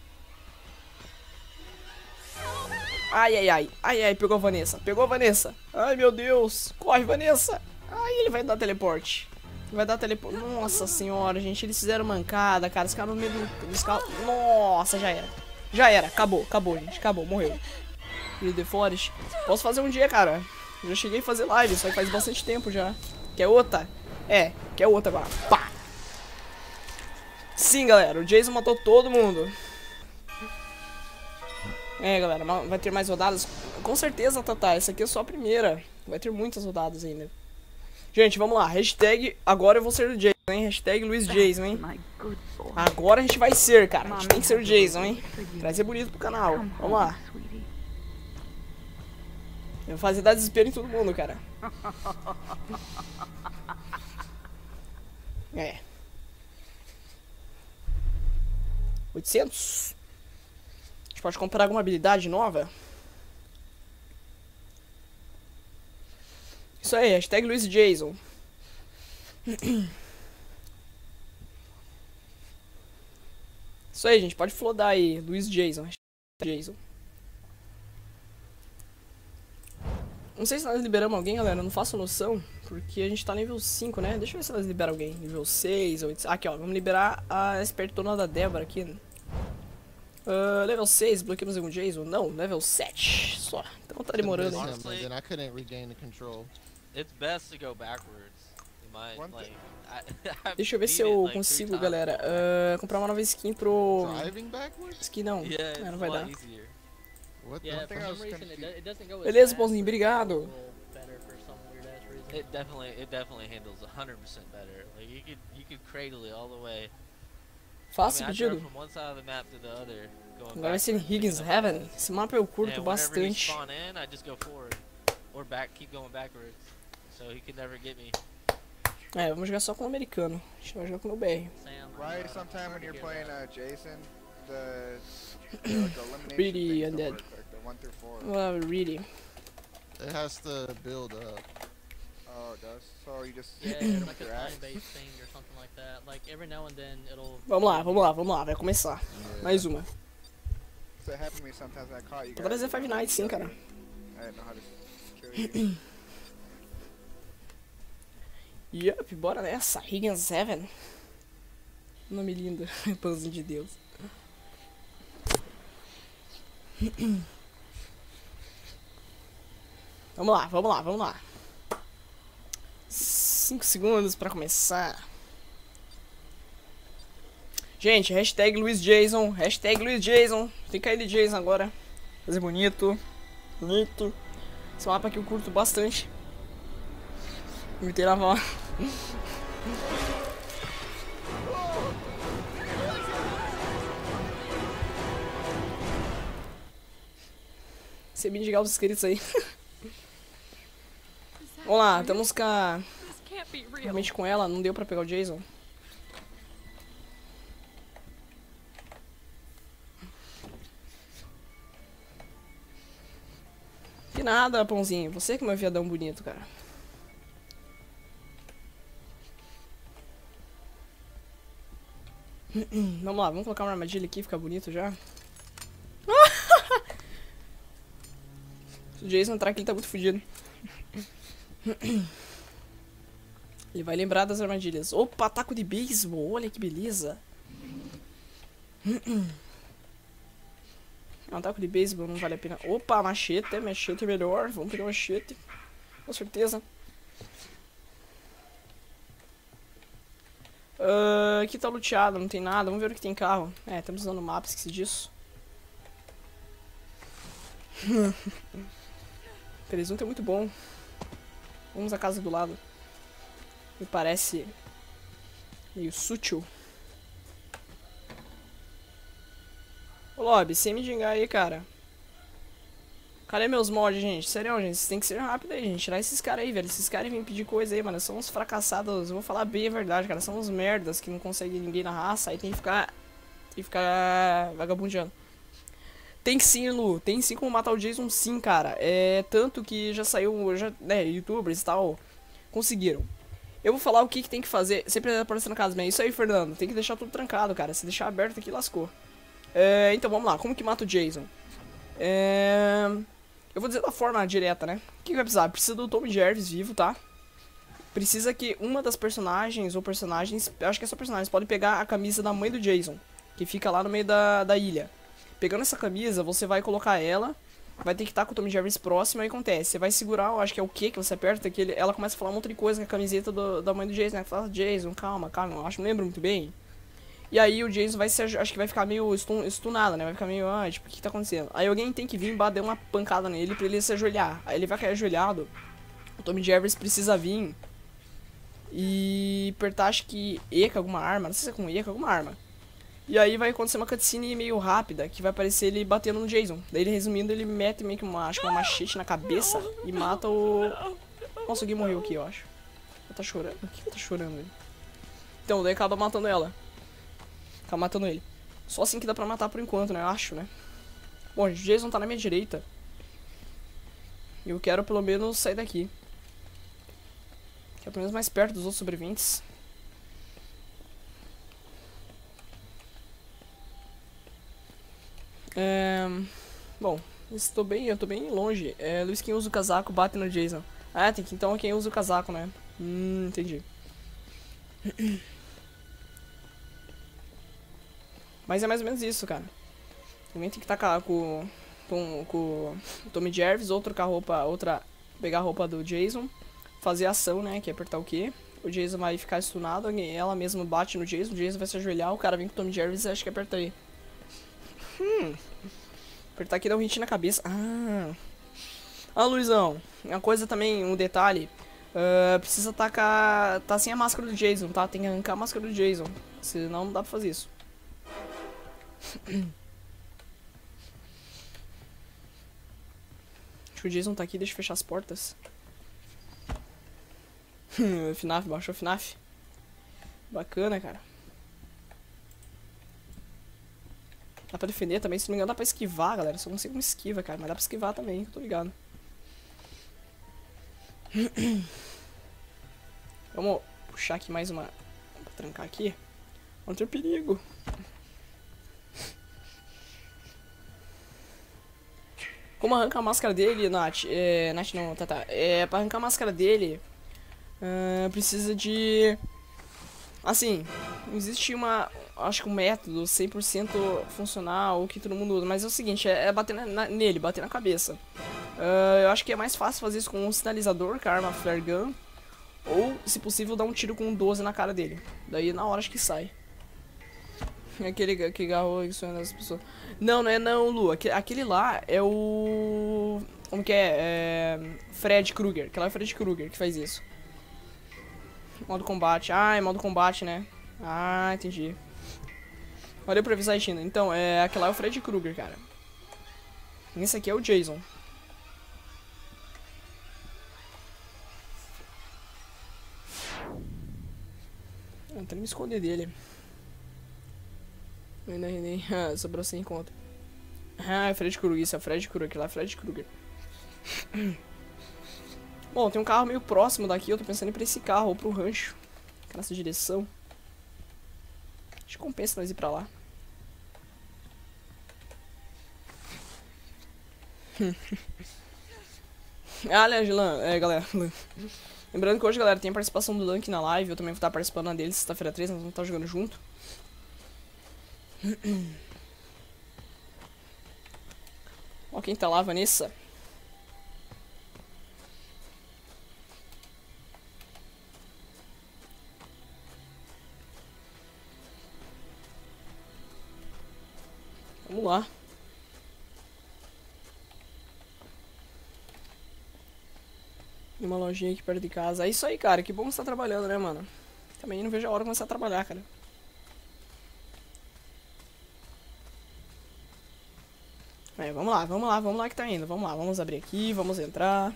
Speaker 1: Ai, ai, ai. Ai, ai, pegou a Vanessa. Pegou a Vanessa. Ai, meu Deus. Corre, Vanessa. Ai, ele vai dar teleporte. Vai dar teleporte. Nossa senhora, gente. Eles fizeram mancada, cara. Eles ficaram no meio dos carros. Nossa, já era. Já era. Acabou, acabou, gente. Acabou, morreu. E The Forest. Posso fazer um dia, cara. Já cheguei a fazer live, só que faz bastante tempo já. Quer outra? É, quer outra agora. Pá. Sim, galera. O Jason matou todo mundo. É, galera, vai ter mais rodadas. Com certeza, Tata, essa aqui é só a primeira. Vai ter muitas rodadas ainda. Gente, vamos lá. Hashtag agora eu vou ser o Jason, hein? Hashtag Luiz Jason, hein? Agora a gente vai ser, cara. A gente tem que ser o Jason, hein? Trazer bonito pro canal. Vamos lá. Eu vou fazer dar desespero em todo mundo, cara. É. oitocentos. A gente pode comprar alguma habilidade nova? Isso aí, hashtag Luiz Jason. Isso aí, gente, pode flodar aí, Luiz Jason. Hashtag Jason. Não sei se nós liberamos alguém, galera, não faço noção. Porque a gente tá nível cinco, né? Deixa eu ver se nós liberamos alguém. Nível seis ou... Aqui, ó, vamos liberar a espertona da Débora aqui. Uh, level seis, bloqueamos algum Jason? Não, level sete só. Então tá demorando, hein?
Speaker 3: Honestly-
Speaker 6: And I couldn't regain the control.
Speaker 3: It's best to go backwards. In my,
Speaker 7: One
Speaker 3: like, I, I've
Speaker 1: Deixa eu ver se
Speaker 3: beat it,
Speaker 1: eu
Speaker 3: like, three
Speaker 1: consigo,
Speaker 3: times
Speaker 1: galera.
Speaker 3: now.
Speaker 1: Uh, comprar uma nova skin pro...
Speaker 6: Driving backwards?
Speaker 1: Skin não.
Speaker 3: Yeah,
Speaker 1: É,
Speaker 3: it's
Speaker 1: não
Speaker 3: a
Speaker 1: vai
Speaker 3: lot
Speaker 1: dar.
Speaker 3: easier.
Speaker 6: What
Speaker 7: Yeah,
Speaker 6: the?
Speaker 7: for
Speaker 6: f-
Speaker 7: some
Speaker 6: was
Speaker 7: reason it,
Speaker 6: confused.
Speaker 7: do- it doesn't go as
Speaker 1: Beleza,
Speaker 7: fast,
Speaker 1: Pãozinho,
Speaker 7: but it's
Speaker 1: obrigado.
Speaker 7: a little better for some weird ass reason.
Speaker 3: It definitely, it definitely handles one hundred percent better. Like you could, you could cradle it all the way.
Speaker 1: Faça
Speaker 3: I
Speaker 1: o
Speaker 3: mean, I drove
Speaker 1: pedido.
Speaker 3: from one side of the map to the other, going
Speaker 1: Agora vai ser em
Speaker 3: backwards, picking
Speaker 1: Higgins
Speaker 3: up
Speaker 1: Heaven.
Speaker 3: stuff.
Speaker 1: Esse mapa eu
Speaker 3: And
Speaker 1: curto
Speaker 3: whenever he
Speaker 1: bastante.
Speaker 3: spawn in, I just go forward or back, keep going backwards, so he can never get me.
Speaker 1: É, vamos jogar só com o americano. A gente vai jogar com o B R.
Speaker 7: Sam, Right, uh, sometime sorry when to you're hear playing that. uh, Jason, the, the, like, the elimination
Speaker 1: Really
Speaker 7: things don't
Speaker 1: undead.
Speaker 7: work, like the one through four.
Speaker 1: Well, really.
Speaker 6: It has to build up.
Speaker 7: Oh, it does. So you just
Speaker 1: Mm.
Speaker 7: hit yeah, him it's like a with your axe. time-based thing or something like that. Like every now and then it'll.
Speaker 1: Vamos lá, vamos lá, vamos lá. Vai começar.
Speaker 6: Yeah.
Speaker 1: Mais uma.
Speaker 7: So it happened to me sometimes. I caught you
Speaker 1: Dá
Speaker 7: guys.
Speaker 1: pra trazer Five Nights sim, cara.
Speaker 7: I didn't know how to kill you.
Speaker 1: Yup, bora nessa. Higgins Heaven. Nome lindo. Pãozinho de Deus. Vamos lá, vamos lá, vamos lá. Cinco segundos pra começar. Gente, hashtag Luiz Jason. Hashtag Luiz Jason. Tem que cair de Jason agora. Fazer bonito. Bonito. Esse mapa aqui eu curto bastante. Me ter lavar. Você me diga os inscritos aí. Vamos lá, estamos com a...
Speaker 4: This can't be real.
Speaker 1: Realmente com ela, não deu pra pegar o Jason. Que nada, Pãozinho. Você que é meu viadão bonito, cara. Vamos lá, vamos colocar uma armadilha aqui, ficar bonito já. Se o Jason entrar aqui, ele tá muito fudido. Ele vai lembrar das armadilhas. Opa, taco de beisebol, olha que beleza. Não, taco de beisebol não vale a pena. Opa, machete, machete é melhor. Vamos pegar machete. Com certeza. Uh, aqui tá luteado, não tem nada. Vamos ver o que tem em carro. É, estamos usando o mapa, esqueci disso. Presunto é muito bom. Vamos à casa do lado. Me parece meio sutil. Ô Lobby, sem me gingar aí, cara. Cadê meus mods, gente? Sério, gente, vocês tem que ser rápido aí, gente. Tirar esses caras aí, velho. Esses caras vêm pedir coisa aí, mano. São uns fracassados. Eu vou falar bem a verdade, cara. São uns merdas que não conseguem ninguém na raça. Aí tem que ficar. Tem que ficar vagabundeando. Tem sim, Lu. Tem sim como matar o Jason, sim, cara. É tanto que já saiu. Já, né, youtubers e tal. Conseguiram. Eu vou falar o que, que tem que fazer. Sempre aparecendo na casa, mas é isso aí, Fernando. Tem que deixar tudo trancado, cara. Se deixar aberto aqui, lascou. É, então vamos lá. Como que mata o Jason? É. Eu vou dizer da forma direta, né? O que, que vai precisar? Precisa do Tommy Jarvis vivo, tá? Precisa que uma das personagens ou personagens, eu acho que é só personagens, pode pegar a camisa da mãe do Jason, que fica lá no meio da, da ilha. Pegando essa camisa, você vai colocar ela, vai ter que estar com o Tommy Jarvis próximo, aí acontece. Você vai segurar, eu acho que é o que que você aperta, que ele, ela começa a falar um monte de coisa com a camiseta do, da mãe do Jason, né? Fala, Jason, calma, calma, eu acho que não lembro muito bem. E aí o Jason vai ser, acho que vai ficar meio stun, stunado, né? Vai ficar meio, ah, tipo, o que, que tá acontecendo? Aí alguém tem que vir e bater uma pancada nele pra ele se ajoelhar. Aí ele vai cair ajoelhado. O Tommy Jarvis precisa vir e apertar, acho que E com alguma arma, não sei se é com E com alguma arma. E aí vai acontecer uma cutscene meio rápida, que vai aparecer ele batendo no Jason. Daí ele, resumindo, ele mete meio que uma, acho que uma machete na cabeça e mata o... Nossa, alguém morreu aqui, eu acho. Ela tá chorando? Por que ela tá chorando, velho? Então, daí acaba matando ela. Acaba matando ele. Só assim que dá pra matar por enquanto, né? Eu acho, né? Bom, o Jason tá na minha direita. E eu quero pelo menos sair daqui. Que é pelo menos mais perto dos outros sobreviventes. É... Bom, Estou bem, eu tô bem longe. É, Luiz, quem usa o casaco bate no Jason. Ah, tem que então quem usa o casaco, né? Hum, entendi. Mas é mais ou menos isso, cara. Também tem que tacar com, com, com o Tommy Jarvis, ou trocar roupa, outra, pegar a roupa do Jason, fazer ação, né, que é apertar o Q. O Jason vai ficar stunado, ela mesma bate no Jason, o Jason vai se ajoelhar, o cara vem com o Tommy Jarvis e acha que aperta aí. Hum. Apertar aqui dá um hit na cabeça. Ah, ah Luizão, uma coisa também, um detalhe. Uh, precisa tacar, tá sem a máscara do Jason, tá? Tem que arrancar a máscara do Jason, senão não dá pra fazer isso. Acho que o Jason tá aqui, deixa eu fechar as portas. F NAF, baixou F NAF. Bacana, cara. Dá pra defender também, se não me engano dá pra esquivar, galera. Só não sei como esquiva, cara, mas dá pra esquivar também, tô ligado. Vamos puxar aqui mais uma... Pra trancar aqui. Não tem perigo. Como arranca a máscara dele, Nath? É, Nath não, tá, tá. É, pra arrancar a máscara dele, uh, precisa de... Assim, existe uma... Acho que um método cem por cento funcional, que todo mundo usa. Mas é o seguinte, é, é bater na, na, nele, bater na cabeça. Uh, eu acho que é mais fácil fazer isso com um sinalizador, com a arma flare gun. Ou, se possível, dar um tiro com um doze na cara dele. Daí na hora acho que sai. Aquele que agarrou isso das pessoas. Não, não é não, Lu. Aquele, aquele lá é o... Como que é? É... Fred Krueger. Aquele lá é o Fred Krueger que faz isso. Modo combate. Ah, é modo combate, né? Ah, entendi. Valeu pra avisar, China. Então, é... Aquele lá é o Fred Krueger, cara. Esse aqui é o Jason. Eu não tenho me esconder dele. Ainda nem ah, sobrou sem conta. Ah, é o Fred Krueger, isso é o Fred Krueger, lá é Fred Krueger. Bom, tem um carro meio próximo daqui, eu tô pensando em ir pra esse carro ou pro rancho. Nessa direção. Acho que compensa nós ir pra lá. Ah, aliás, Lan, é, galera. Lembrando que hoje, galera, tem a participação do Lunk na live. Eu também vou estar participando na dele, sexta-feira três, nós vamos estar jogando junto. Ó, quem tá lá, Vanessa. Vamos lá. Tem uma lojinha aqui perto de casa. É isso aí, cara. Que bom que você tá trabalhando, né, mano? Também não vejo a hora de começar a trabalhar, cara. É, vamos lá, vamos lá, vamos lá que tá indo. Vamos lá, vamos abrir aqui, vamos entrar.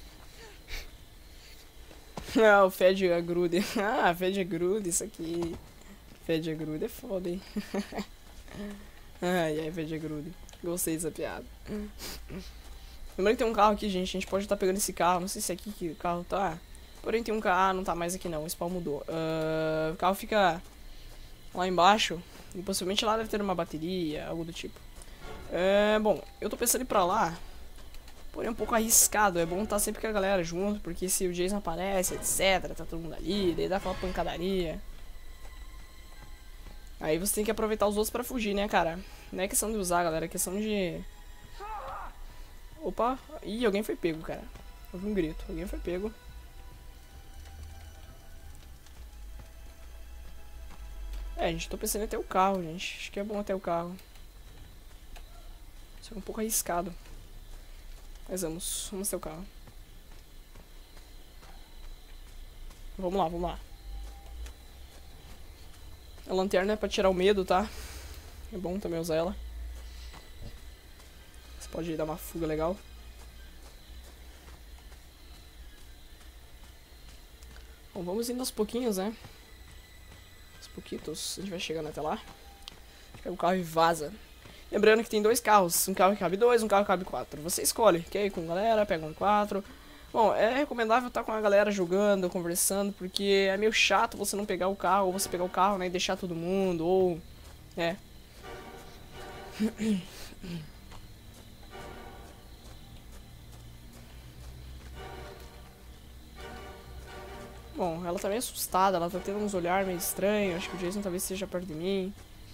Speaker 1: Ah, o Fed Agrude. Ah, Fed Agrude, isso aqui. Fed Agrude é foda, hein? Ai, ai, Fed Agrude. Gostei dessa piada. Lembrando que tem um carro aqui, gente. A gente pode estar pegando esse carro. Não sei se é aqui que o carro tá. Porém tem um carro. Ah, não tá mais aqui não. O spawn mudou. Uh, o carro fica lá embaixo. E possivelmente lá deve ter uma bateria, algo do tipo. É, bom, eu tô pensando em ir pra lá. Porém é um pouco arriscado. É bom estar sempre com a galera junto. Porque se o Jason aparece, etc, tá todo mundo ali. Daí dá aquela pancadaria. Aí você tem que aproveitar os outros pra fugir, né, cara? Não é questão de usar, galera. É questão de... Opa. Ih, alguém foi pego, cara. Houve um grito. Alguém foi pego. É, gente, tô pensando em ter o carro, gente. Acho que é bom ter o carro. Isso é um pouco arriscado. Mas vamos, vamos ter o carro. Vamos lá, vamos lá. A lanterna é pra tirar o medo, tá? É bom também usar ela. Você pode dar uma fuga legal. Bom, vamos indo aos pouquinhos, né? Aos pouquitos, a gente vai chegando até lá. Pega o carro e vaza. Lembrando que tem dois carros, um carro que cabe dois, um carro que cabe quatro. Você escolhe, quer ir com a galera, pega um quatro. Bom, é recomendável estar com a galera jogando, conversando, porque é meio chato você não pegar o carro, ou você pegar o carro, né, e deixar todo mundo, ou... É. Bom, ela tá meio assustada, ela tá tendo uns olhares meio estranhos. Acho que o Jason talvez esteja perto de mim.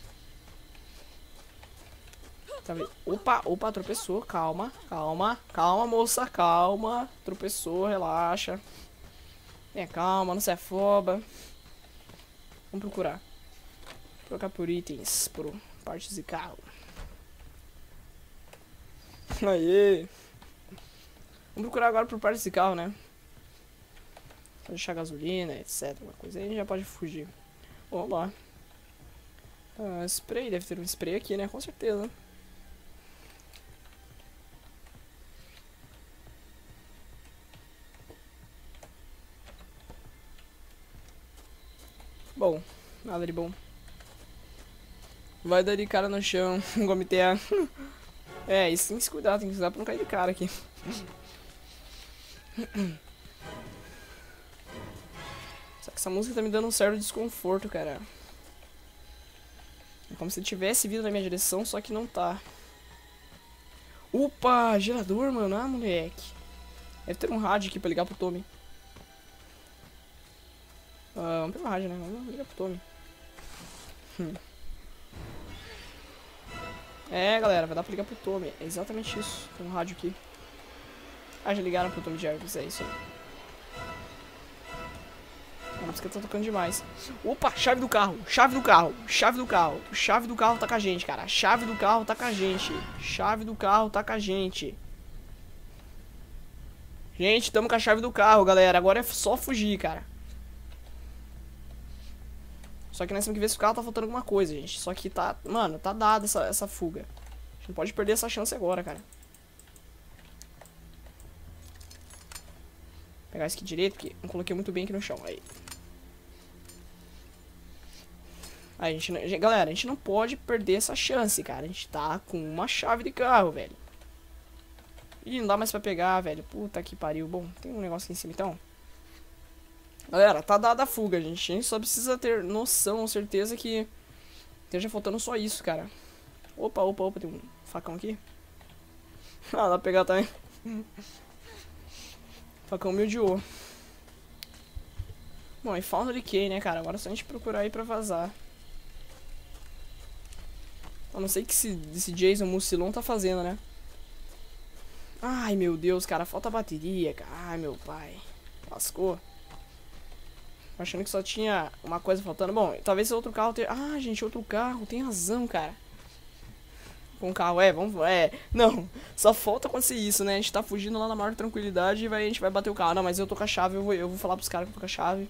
Speaker 1: Tá vendo? Opa, opa, tropeçou. Calma, calma, calma, moça, calma. Tropeçou, relaxa. Tenha calma, não se afoba. Vamos procurar. Trocar por itens, por partes de carro. Aê! Vamos procurar agora por partes de carro, né? Pra deixar gasolina, etc. Uma coisa aí a gente já pode fugir. Vamos lá. Ah, spray, deve ter um spray aqui, né? Com certeza. Bom, nada de bom. Vai dar de cara no chão, gomitea. É, isso tem que se cuidar, tem que cuidar pra não cair de cara aqui. Só que essa música tá me dando um certo desconforto, cara. É como se ele tivesse vindo na minha direção, só que não tá. Opa, gerador, mano. Ah, moleque. Deve ter um rádio aqui pra ligar pro Tommy. Ah, vamos pegar o rádio, né? Vamos ligar pro Tommy. Hum. É, galera, vai dar pra ligar pro Tommy. É exatamente isso. Tem um rádio aqui. Ah, já ligaram pro Tommy Jarvis, é isso aí. A música tá tocando demais. Opa, chave do carro, chave do carro, chave do carro. Chave do carro tá com a gente, cara. Chave do carro tá com a gente. Chave do carro tá com a gente. Gente, tamo com a chave do carro, galera. Agora é só fugir, cara. Só que nós temos que ver se o carro tá faltando alguma coisa, gente. Só que tá... Mano, tá dada essa, essa fuga. A gente não pode perder essa chance agora, cara. Vou pegar isso aqui direito, porque não coloquei muito bem aqui no chão. Aí. Aí, a gente não... Galera, a gente não pode perder essa chance, cara. A gente tá com uma chave de carro, velho. Ih, não dá mais pra pegar, velho. Puta que pariu. Bom, tem um negócio aqui em cima, então. Galera, tá dada a fuga, gente. A gente só precisa ter noção, certeza que esteja faltando só isso, cara. Opa, opa, opa, tem um facão aqui. Ah, dá pra pegar também. Facão mildiou. Bom, e Found Decay, né, cara? Agora é só a gente procurar aí pra vazar. Eu não sei o que esse, esse Jason Mucilon tá fazendo, né? Ai, meu Deus, cara. Falta bateria, cara. Ai, meu pai. Lascou. Achando que só tinha uma coisa faltando. Bom, talvez esse outro carro tenha... Ah, gente, outro carro. Tem razão, cara. Com um carro, é, vamos... É, não. Só falta acontecer isso, né? A gente tá fugindo lá na maior tranquilidade e vai, a gente vai bater o carro. Não, mas eu tô com a chave. Eu vou, eu vou falar pros caras que eu tô com a chave.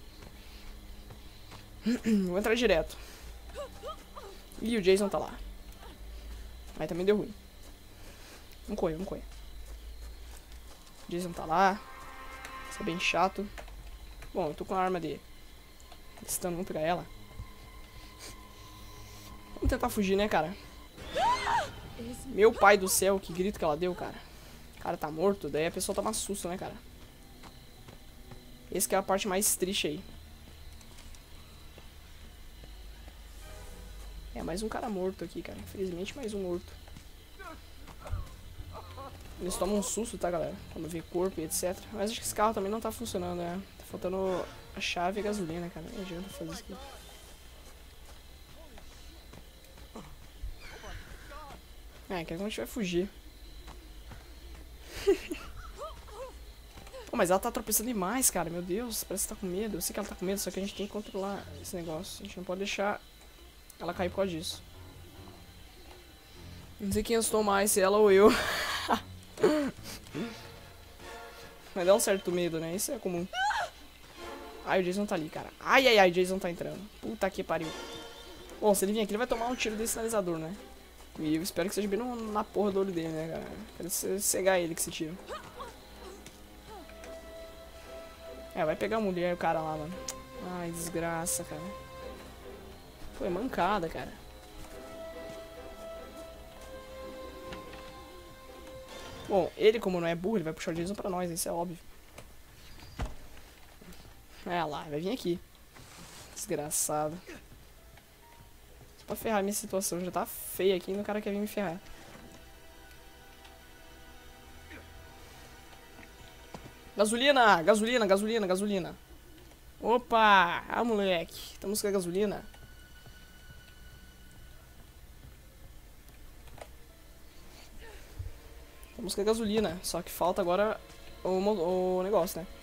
Speaker 1: Vou entrar direto. Ih, o Jason tá lá. Aí também deu ruim. Vamos correr, vamos correr. O Jason tá lá. Isso é bem chato. Bom, eu tô com a arma de... Stun, vamos pegar ela. Vamos tentar fugir, né, cara? Meu pai do céu, que grito que ela deu, cara. O cara tá morto, daí a pessoa toma susto, né, cara? Esse que é a parte mais triste aí. É, mais um cara morto aqui, cara. Infelizmente, mais um morto. Eles tomam um susto, tá, galera? Quando vê corpo e etcétera. Mas acho que esse carro também não tá funcionando, né? Tá faltando a chave e a gasolina, cara. Não adianta fazer isso aqui. É, que a gente vai fugir. Pô, mas ela tá tropeçando demais, cara. Meu Deus, parece que tá com medo. Eu sei que ela tá com medo, só que a gente tem que controlar esse negócio. A gente não pode deixar ela cair por causa disso. Não sei quem assustou mais, se ela ou eu. Mas dá um certo medo, né? Isso é comum. Ai, o Jason tá ali, cara. Ai, ai, ai, o Jason tá entrando. Puta que pariu. Bom, se ele vir aqui, ele vai tomar um tiro desse sinalizador, né? E eu espero que seja bem no, na porra do olho dele, né, cara? Quero cegar ele com esse tiro. É, vai pegar a mulher e o cara lá, mano. Ai, desgraça, cara. Foi mancada, cara. Bom, ele como não é burro, ele vai puxar o Jason pra nós, isso é óbvio. É lá, vai vir aqui. Desgraçado. Só pra ferrar a minha situação, já tá feia aqui e o cara quer vir me ferrar. Gasolina, gasolina, gasolina, gasolina. Opa! Ah, moleque. Estamos com a gasolina. Estamos com a gasolina. Só que falta agora o, mo- o negócio, né?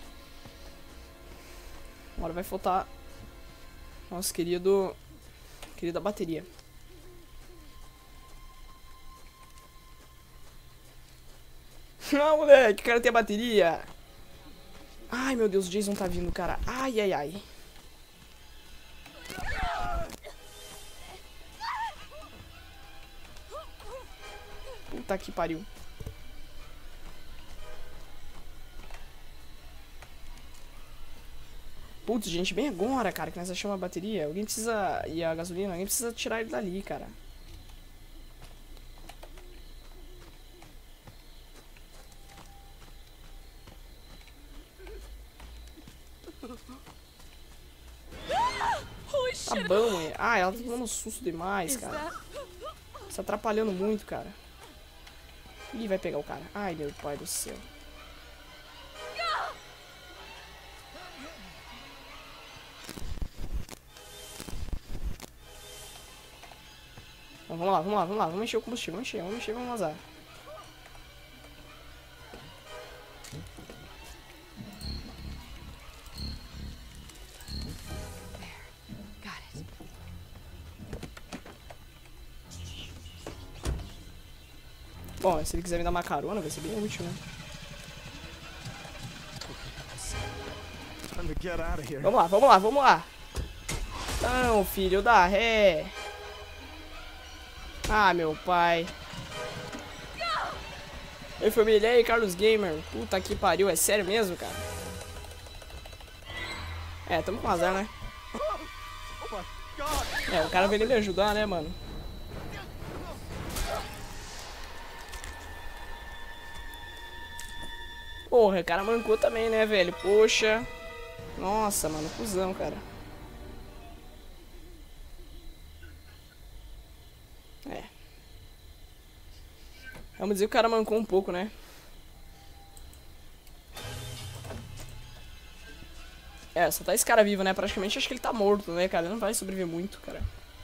Speaker 1: Agora vai faltar nosso querido... Querida bateria. Não, moleque. O cara tem a bateria. Ai, meu Deus. O Jason tá vindo, cara. Ai, ai, ai. Puta que pariu. Putz, gente, bem agora, cara, que nós achamos a bateria. Alguém precisa... E a gasolina, alguém precisa tirar ele dali, cara.
Speaker 4: Holy
Speaker 1: Tá
Speaker 4: shit!
Speaker 1: bom, é. Ah, ela tá tomando susto demais, cara. Tá atrapalhando muito, cara. Ih, vai pegar o cara. Ai, meu pai do céu. Então, vamos lá, vamos lá, vamos lá. Vamos encher o combustível, vamos encher, vamos encher, vamos vazar.
Speaker 4: Got it.
Speaker 1: Bom, se ele quiser me dar uma carona, vai ser bem útil, né?
Speaker 8: Time to get out of here.
Speaker 1: Vamos lá, vamos lá, vamos lá. Não, filho da ré. Ah, meu pai. Ei, família, aí, Carlos Gamer. Puta que pariu, é sério mesmo, cara? É, tamo com azar, né? É, o cara veio me ajudar, né, mano? Porra, o cara mancou também, né, velho? Poxa. Nossa, mano, cuzão, cara. É. Vamos dizer que o cara mancou um pouco, né? É, só tá esse cara vivo, né? Praticamente acho que ele tá morto, né, cara? Ele não vai sobreviver muito, cara.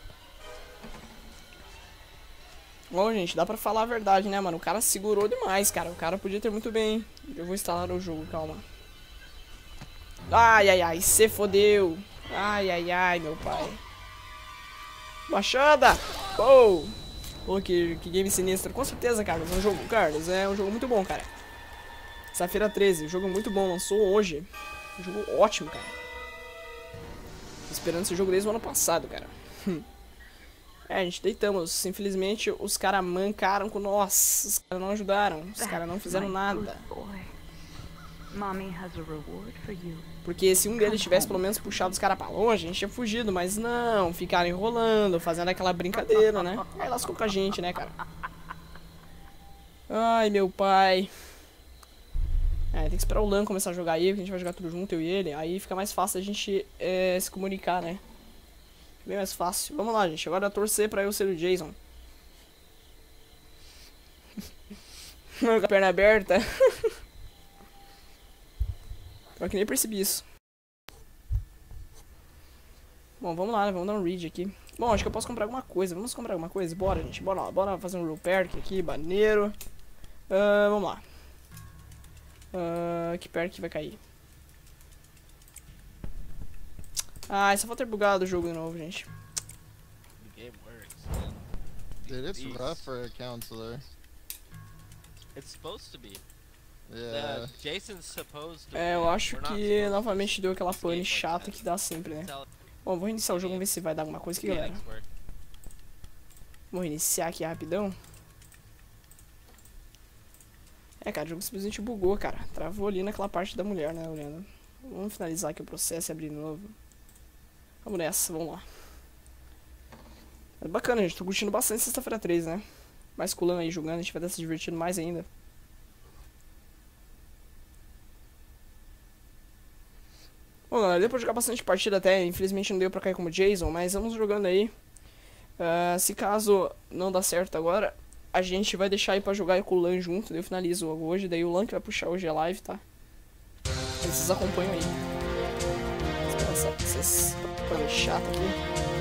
Speaker 1: Bom, gente, dá pra falar a verdade, né, mano? O cara segurou demais, cara. O cara podia ter muito bem. Eu vou instalar o jogo, calma. Ai, ai, ai, se fodeu. Ai, ai, ai, meu pai. Machada! Pô! Pô, que, que game sinistro. Com certeza, Carlos. É um jogo, Carlos, é um jogo muito bom, cara. Sexta-feira treze, jogo muito bom. Lançou hoje. Um jogo ótimo, cara. Tô esperando esse jogo desde o ano passado, cara. É, a gente deitamos. Infelizmente, os caras mancaram com nós. Os caras não ajudaram. Os caras não fizeram nada.
Speaker 5: Mommy has a reward for you.
Speaker 1: Porque se um deles tivesse pelo menos puxado os caras pra longe, a gente tinha fugido. Mas não, ficaram enrolando, fazendo aquela brincadeira, né? Aí lascou com a gente, né, cara? Ai, meu pai. É, tem que esperar o Lan começar a jogar aí, porque a gente vai jogar tudo junto, eu e ele. Aí fica mais fácil a gente é, se comunicar, né? Bem mais fácil. Vamos lá, gente. Agora torcer pra eu ser o Jason. Com a perna aberta. Pior que nem percebi isso. Bom, vamos lá, né? Vamos dar um read aqui. Bom, acho que eu posso comprar alguma coisa. Vamos comprar alguma coisa? Bora, gente. Bora lá. Bora fazer um repair aqui, maneiro. Uh, vamos lá. Uh, que perk que vai cair? Ah, só falta ter bugado o jogo de novo, gente.
Speaker 3: The game works, man.
Speaker 6: Dude, it's
Speaker 3: Jeez.
Speaker 6: rough for a counselor.
Speaker 3: It's supposed to be.
Speaker 6: Yeah.
Speaker 3: Uh, Jason's supposed to.
Speaker 1: É, eu
Speaker 3: win.
Speaker 1: acho
Speaker 3: We're not
Speaker 1: que
Speaker 3: supposed
Speaker 1: novamente deu aquela
Speaker 3: to
Speaker 1: pane
Speaker 3: escape like
Speaker 1: chata
Speaker 3: that.
Speaker 1: que dá sempre, né?
Speaker 3: Tell
Speaker 1: Bom, vou reiniciar o jogo, vamos ver se vai dar alguma coisa aqui, galera.
Speaker 3: mechanics work.
Speaker 1: Vou reiniciar aqui rapidão. É, cara, o jogo simplesmente bugou, cara. Travou ali naquela parte da mulher, né, olhando. Vamos finalizar aqui o processo e abrir de novo. Vamos nessa, vamos lá. É bacana, gente. Tô curtindo bastante sexta-feira treze, né? Mais colando aí jogando, a gente vai estar se divertindo mais ainda. Bom, galera, deu pra jogar bastante partida até. Infelizmente não deu pra cair como Jason, mas vamos jogando aí. Uh, se caso não dá certo agora, a gente vai deixar aí pra jogar com o Lan junto. Daí eu finalizo hoje, daí o Lan que vai puxar hoje a live, tá? Vocês acompanham aí. essa, essas coisas chatas aqui.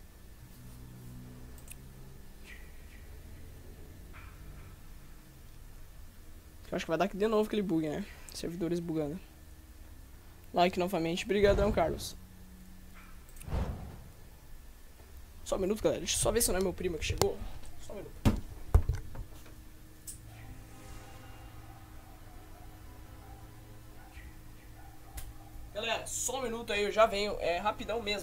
Speaker 1: Eu acho que vai dar aqui de novo aquele bug, né? Servidores bugando. Like novamente. Brigadão, Carlos. Só um minuto, galera. Deixa eu só ver se não é meu primo que chegou. Só um minuto. Galera, só um minuto aí, eu já venho. É rapidão mesmo.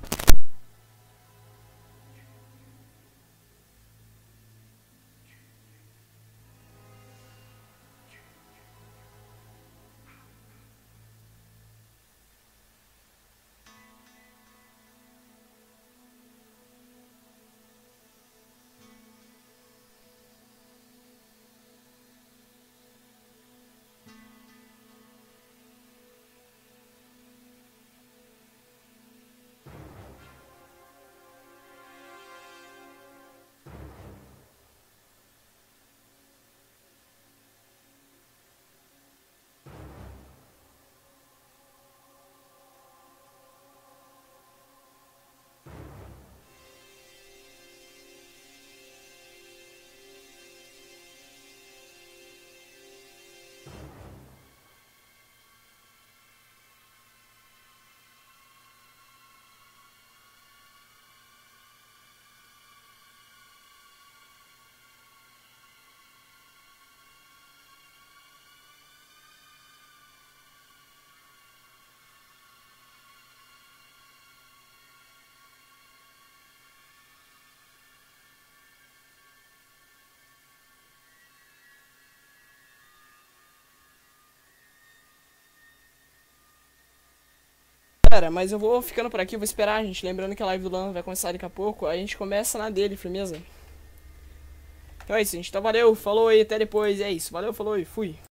Speaker 1: Galera, mas eu vou ficando por aqui, vou esperar, gente. Lembrando que a live do Lan vai começar daqui a pouco. Aí a gente começa na dele, firmeza? Então é isso, gente. Então valeu, falou aí, até depois. É isso, valeu, falou e fui.